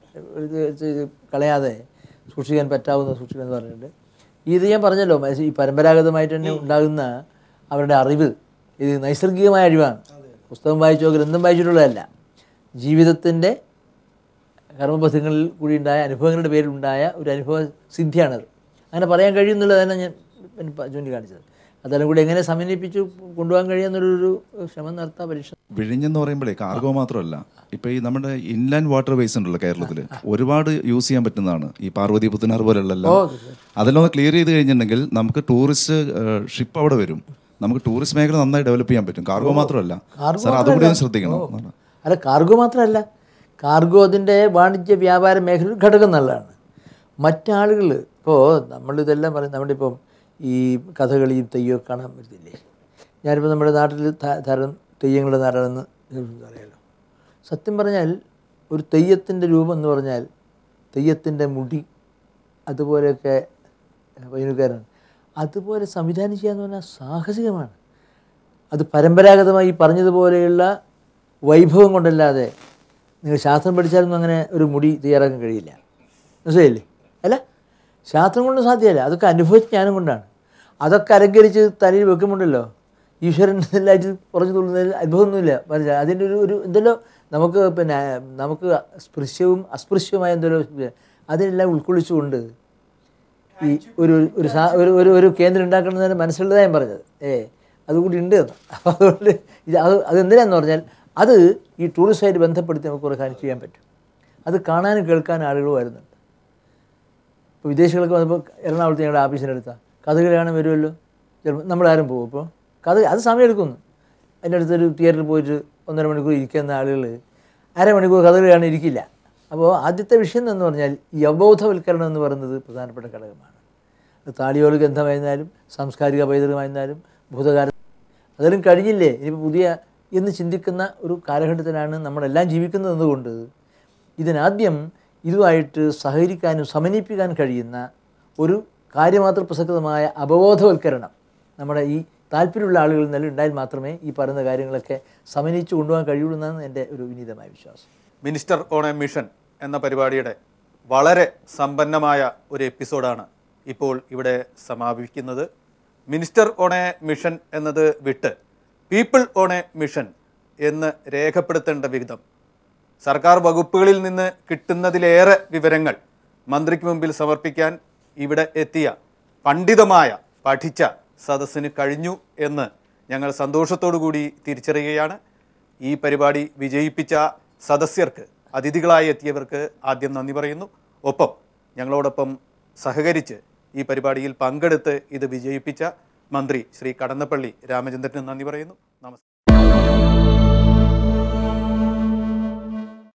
കളയാതെ സൂക്ഷിക്കാൻ പറ്റാവുന്ന സൂക്ഷിക്കുക എന്ന് പറഞ്ഞിട്ടുണ്ട്. ഇത് ഞാൻ പറഞ്ഞല്ലോ, ഈ പരമ്പരാഗതമായിട്ട് തന്നെ ഉണ്ടാകുന്ന അവരുടെ അറിവ് ഇത് നൈസർഗികമായ അറിവാണ്. പുസ്തകം വായിച്ചോ ഗ്രന്ഥം വായിച്ചിട്ടുള്ളതല്ല. ജീവിതത്തിൻ്റെ കർമ്മപഥങ്ങളിൽ കൂടി ഉണ്ടായ അനുഭവങ്ങളുടെ പേരിലുണ്ടായ ഒരു അനുഭവ സിദ്ധിയാണത്. അങ്ങനെ പറയാൻ കഴിയുന്നുള്ളതാണ് ഞാൻ ചൂണ്ടിക്കാണിച്ചത്. അതെല്ലാം കൂടി എങ്ങനെ സമന്വയിപ്പിച്ച് കൊണ്ടുപോകാൻ കഴിയുന്നൊരു ശ്രമം നടത്താൻ പരീക്ഷ. വിഴിഞ്ഞെന്ന് പറയുമ്പോഴേ കാർഗോ മാത്രമല്ല, ഇപ്പോൾ ഈ നമ്മുടെ ഇൻലാൻഡ് വാട്ടർ വേസ് ഉണ്ടല്ലോ കേരളത്തിൽ, ഒരുപാട് യൂസ് ചെയ്യാൻ പറ്റുന്നതാണ്. ഈ പാർവതി പുത്തനാർ പോലെയുള്ള അതെല്ലാം ഒന്ന് ക്ലിയർ ചെയ്ത് കഴിഞ്ഞിട്ടുണ്ടെങ്കിൽ നമുക്ക് ടൂറിസ്റ്റ് ഷിപ്പ് അവിടെ വരും. നമുക്ക് ടൂറിസ്റ്റ് മേഖല നന്നായി ഡെവലപ്പ് ചെയ്യാൻ പറ്റും. കാർഗോ മാത്രമല്ല സാർ, അതുകൂടി ഒന്ന് ശ്രദ്ധിക്കണം. അല്ല, കാർഗോ മാത്രമല്ല, കാർഗോ അതിൻ്റെ വാണിജ്യ വ്യാപാര മേഖല ഘടകം നല്ലതാണ്. മറ്റാളുകൾ ഇപ്പോൾ നമ്മളിതെല്ലാം പറയും, നമ്മുടെ ഇപ്പം ഈ കഥകളിയും തെയ്യമൊക്കെ കാണാൻ പറ്റില്ലേ? ഞാനിപ്പോൾ നമ്മുടെ നാട്ടിൽ ധാരാളം തെയ്യങ്ങളുടെ നാടാണെന്ന് അറിയാലോ. സത്യം പറഞ്ഞാൽ ഒരു തെയ്യത്തിൻ്റെ രൂപം എന്ന് പറഞ്ഞാൽ തെയ്യത്തിൻ്റെ മുടി അതുപോലെയൊക്കെ പയ്യനുകാരാണ്. അതുപോലെ സംവിധാനം ചെയ്യുക എന്ന് പറഞ്ഞാൽ സാഹസികമാണ്. അത് പരമ്പരാഗതമായി പറഞ്ഞതുപോലെയുള്ള വൈഭവം കൊണ്ടല്ലാതെ നിങ്ങൾ ശാസ്ത്രം പഠിച്ചാലൊന്നും അങ്ങനെ ഒരു മുടി തയ്യാറാക്കാൻ കഴിയില്ല. മനസ്സിലായില്ലേ? അല്ല, ശാസ്ത്രം കൊണ്ട് സാധ്യമല്ല. അതൊക്കെ അനുഭവിച്ച ജ്ഞാനം കൊണ്ടാണ്. അതൊക്കെ അലങ്കരിച്ച് തലയിൽ വെക്കുമ്പോണ്ടല്ലോ ഈശ്വരൻ എല്ലായിട്ട് കുറച്ച് തുള്ളുന്നതിൽ അത്ഭുതമൊന്നുമില്ല. മനസ്സിലായി? അതിൻ്റെ ഒരു എന്തെല്ലോ നമുക്ക് നമുക്ക് സ്പൃശ്യവും അസ്പൃശ്യവുമായ എന്തെല്ലോ അതിനെല്ലാം ഉൾക്കൊള്ളിച്ചുകൊണ്ട് ഈ ഒരു കേന്ദ്രം ഉണ്ടാക്കണമെന്ന് മനസ്സിലുള്ളതാണ് ഞാൻ പറഞ്ഞത്. അതുകൂടി ഉണ്ട് എന്ന്. അപ്പോൾ അതുകൊണ്ട് അതെന്തിനാന്ന് പറഞ്ഞാൽ അത് ഈ ടൂറിസ്റ്റുമായിട്ട് ബന്ധപ്പെടുത്തി നമുക്ക് കുറേ കാര്യം ചെയ്യാൻ പറ്റും. അത് കാണാനും കേൾക്കാനും ആളുകൾ വരുന്നുണ്ട്. ഇപ്പോൾ വിദേശികളൊക്കെ വന്നപ്പോൾ എറണാകുളത്ത് ഞങ്ങളുടെ ആഫീസിൻ്റെ അടുത്താണ് കഥകളി കാണാൻ വരുമല്ലോ. ചിലപ്പോൾ നമ്മളാരും പോകും. ഇപ്പോൾ അത് സമയമെടുക്കുന്നു. അതിൻ്റെ അടുത്തൊരു തിയേറ്ററിൽ പോയിട്ട് 1.5 മണിക്കൂർ ഇരിക്കുന്ന ആളുകൾ അരമണിക്കൂർ കഥകളി കാണാൻ ഇരിക്കില്ല. അപ്പോൾ ആദ്യത്തെ വിഷയം എന്ന് പറഞ്ഞാൽ ഈ അവബോധവൽക്കരണം എന്ന് പറയുന്നത് പ്രധാനപ്പെട്ട ഘടകമാണ്. അത് താളിയോല ഗന്ധമായിരുന്നാലും സാംസ്കാരിക പൈതൃകമായിരുന്നാലും ഭൂതകാലം അതെല്ലാം കഴിഞ്ഞില്ലേ. ഇനിയിപ്പോൾ പുതിയ എന്ന് ചിന്തിക്കുന്ന ഒരു കാലഘട്ടത്തിലാണ് നമ്മളെല്ലാം ജീവിക്കുന്നതെന്നുകൊണ്ട് ഇതിനാദ്യം ഇതുമായിട്ട് സഹകരിക്കാനും സമന്വയിപ്പിക്കാൻ കഴിയുന്ന ഒരു കാര്യമാത്ര പ്രസക്തമായ അവബോധവൽക്കരണം നമ്മുടെ ഈ താല്പര്യമുള്ള ആളുകളിൽ നിന്നും ഉണ്ടായാൽ മാത്രമേ ഈ പറയുന്ന കാര്യങ്ങളൊക്കെ സമന്വയിച്ച് കൊണ്ടുപോകാൻ കഴിയുള്ളൂ എന്നാണ് എൻ്റെ ഒരു വിനീതമായ വിശ്വാസം. മിനിസ്റ്റർ ഓൺ എ മിഷൻ എന്ന പരിപാടിയുടെ വളരെ സമ്പന്നമായ ഒരു എപ്പിസോഡാണ് ഇപ്പോൾ ഇവിടെ സമാപിക്കുന്നത്. മിനിസ്റ്റർ ഓൺ എ മിഷൻ എന്നത് വിട്ട് പീപ്പിൾ ഓൺ എ മിഷൻ എന്ന് രേഖപ്പെടുത്തേണ്ട വിധം സർക്കാർ വകുപ്പുകളിൽ നിന്ന് കിട്ടുന്നതിലേറെ വിവരങ്ങൾ മന്ത്രിക്ക് മുമ്പിൽ സമർപ്പിക്കാൻ ഇവിടെ എത്തിയ പണ്ഡിതമായ പഠിച്ച സദസ്സിന് കഴിഞ്ഞു എന്ന് ഞങ്ങൾ സന്തോഷത്തോടു കൂടി തിരിച്ചറിയുകയാണ്. ഈ പരിപാടി വിജയിപ്പിച്ച സദസ്യർക്ക്, അതിഥികളായി എത്തിയവർക്ക് ആദ്യം നന്ദി പറയുന്നു. ഒപ്പം ഞങ്ങളോടൊപ്പം സഹകരിച്ച് ഈ പരിപാടിയിൽ പങ്കെടുത്ത് ഇത് വിജയിപ്പിച്ച മന്ത്രി ശ്രീ കടന്നപ്പള്ളി രാമചന്ദ്രന് നന്ദി പറയുന്നു. നമസ്കാരം.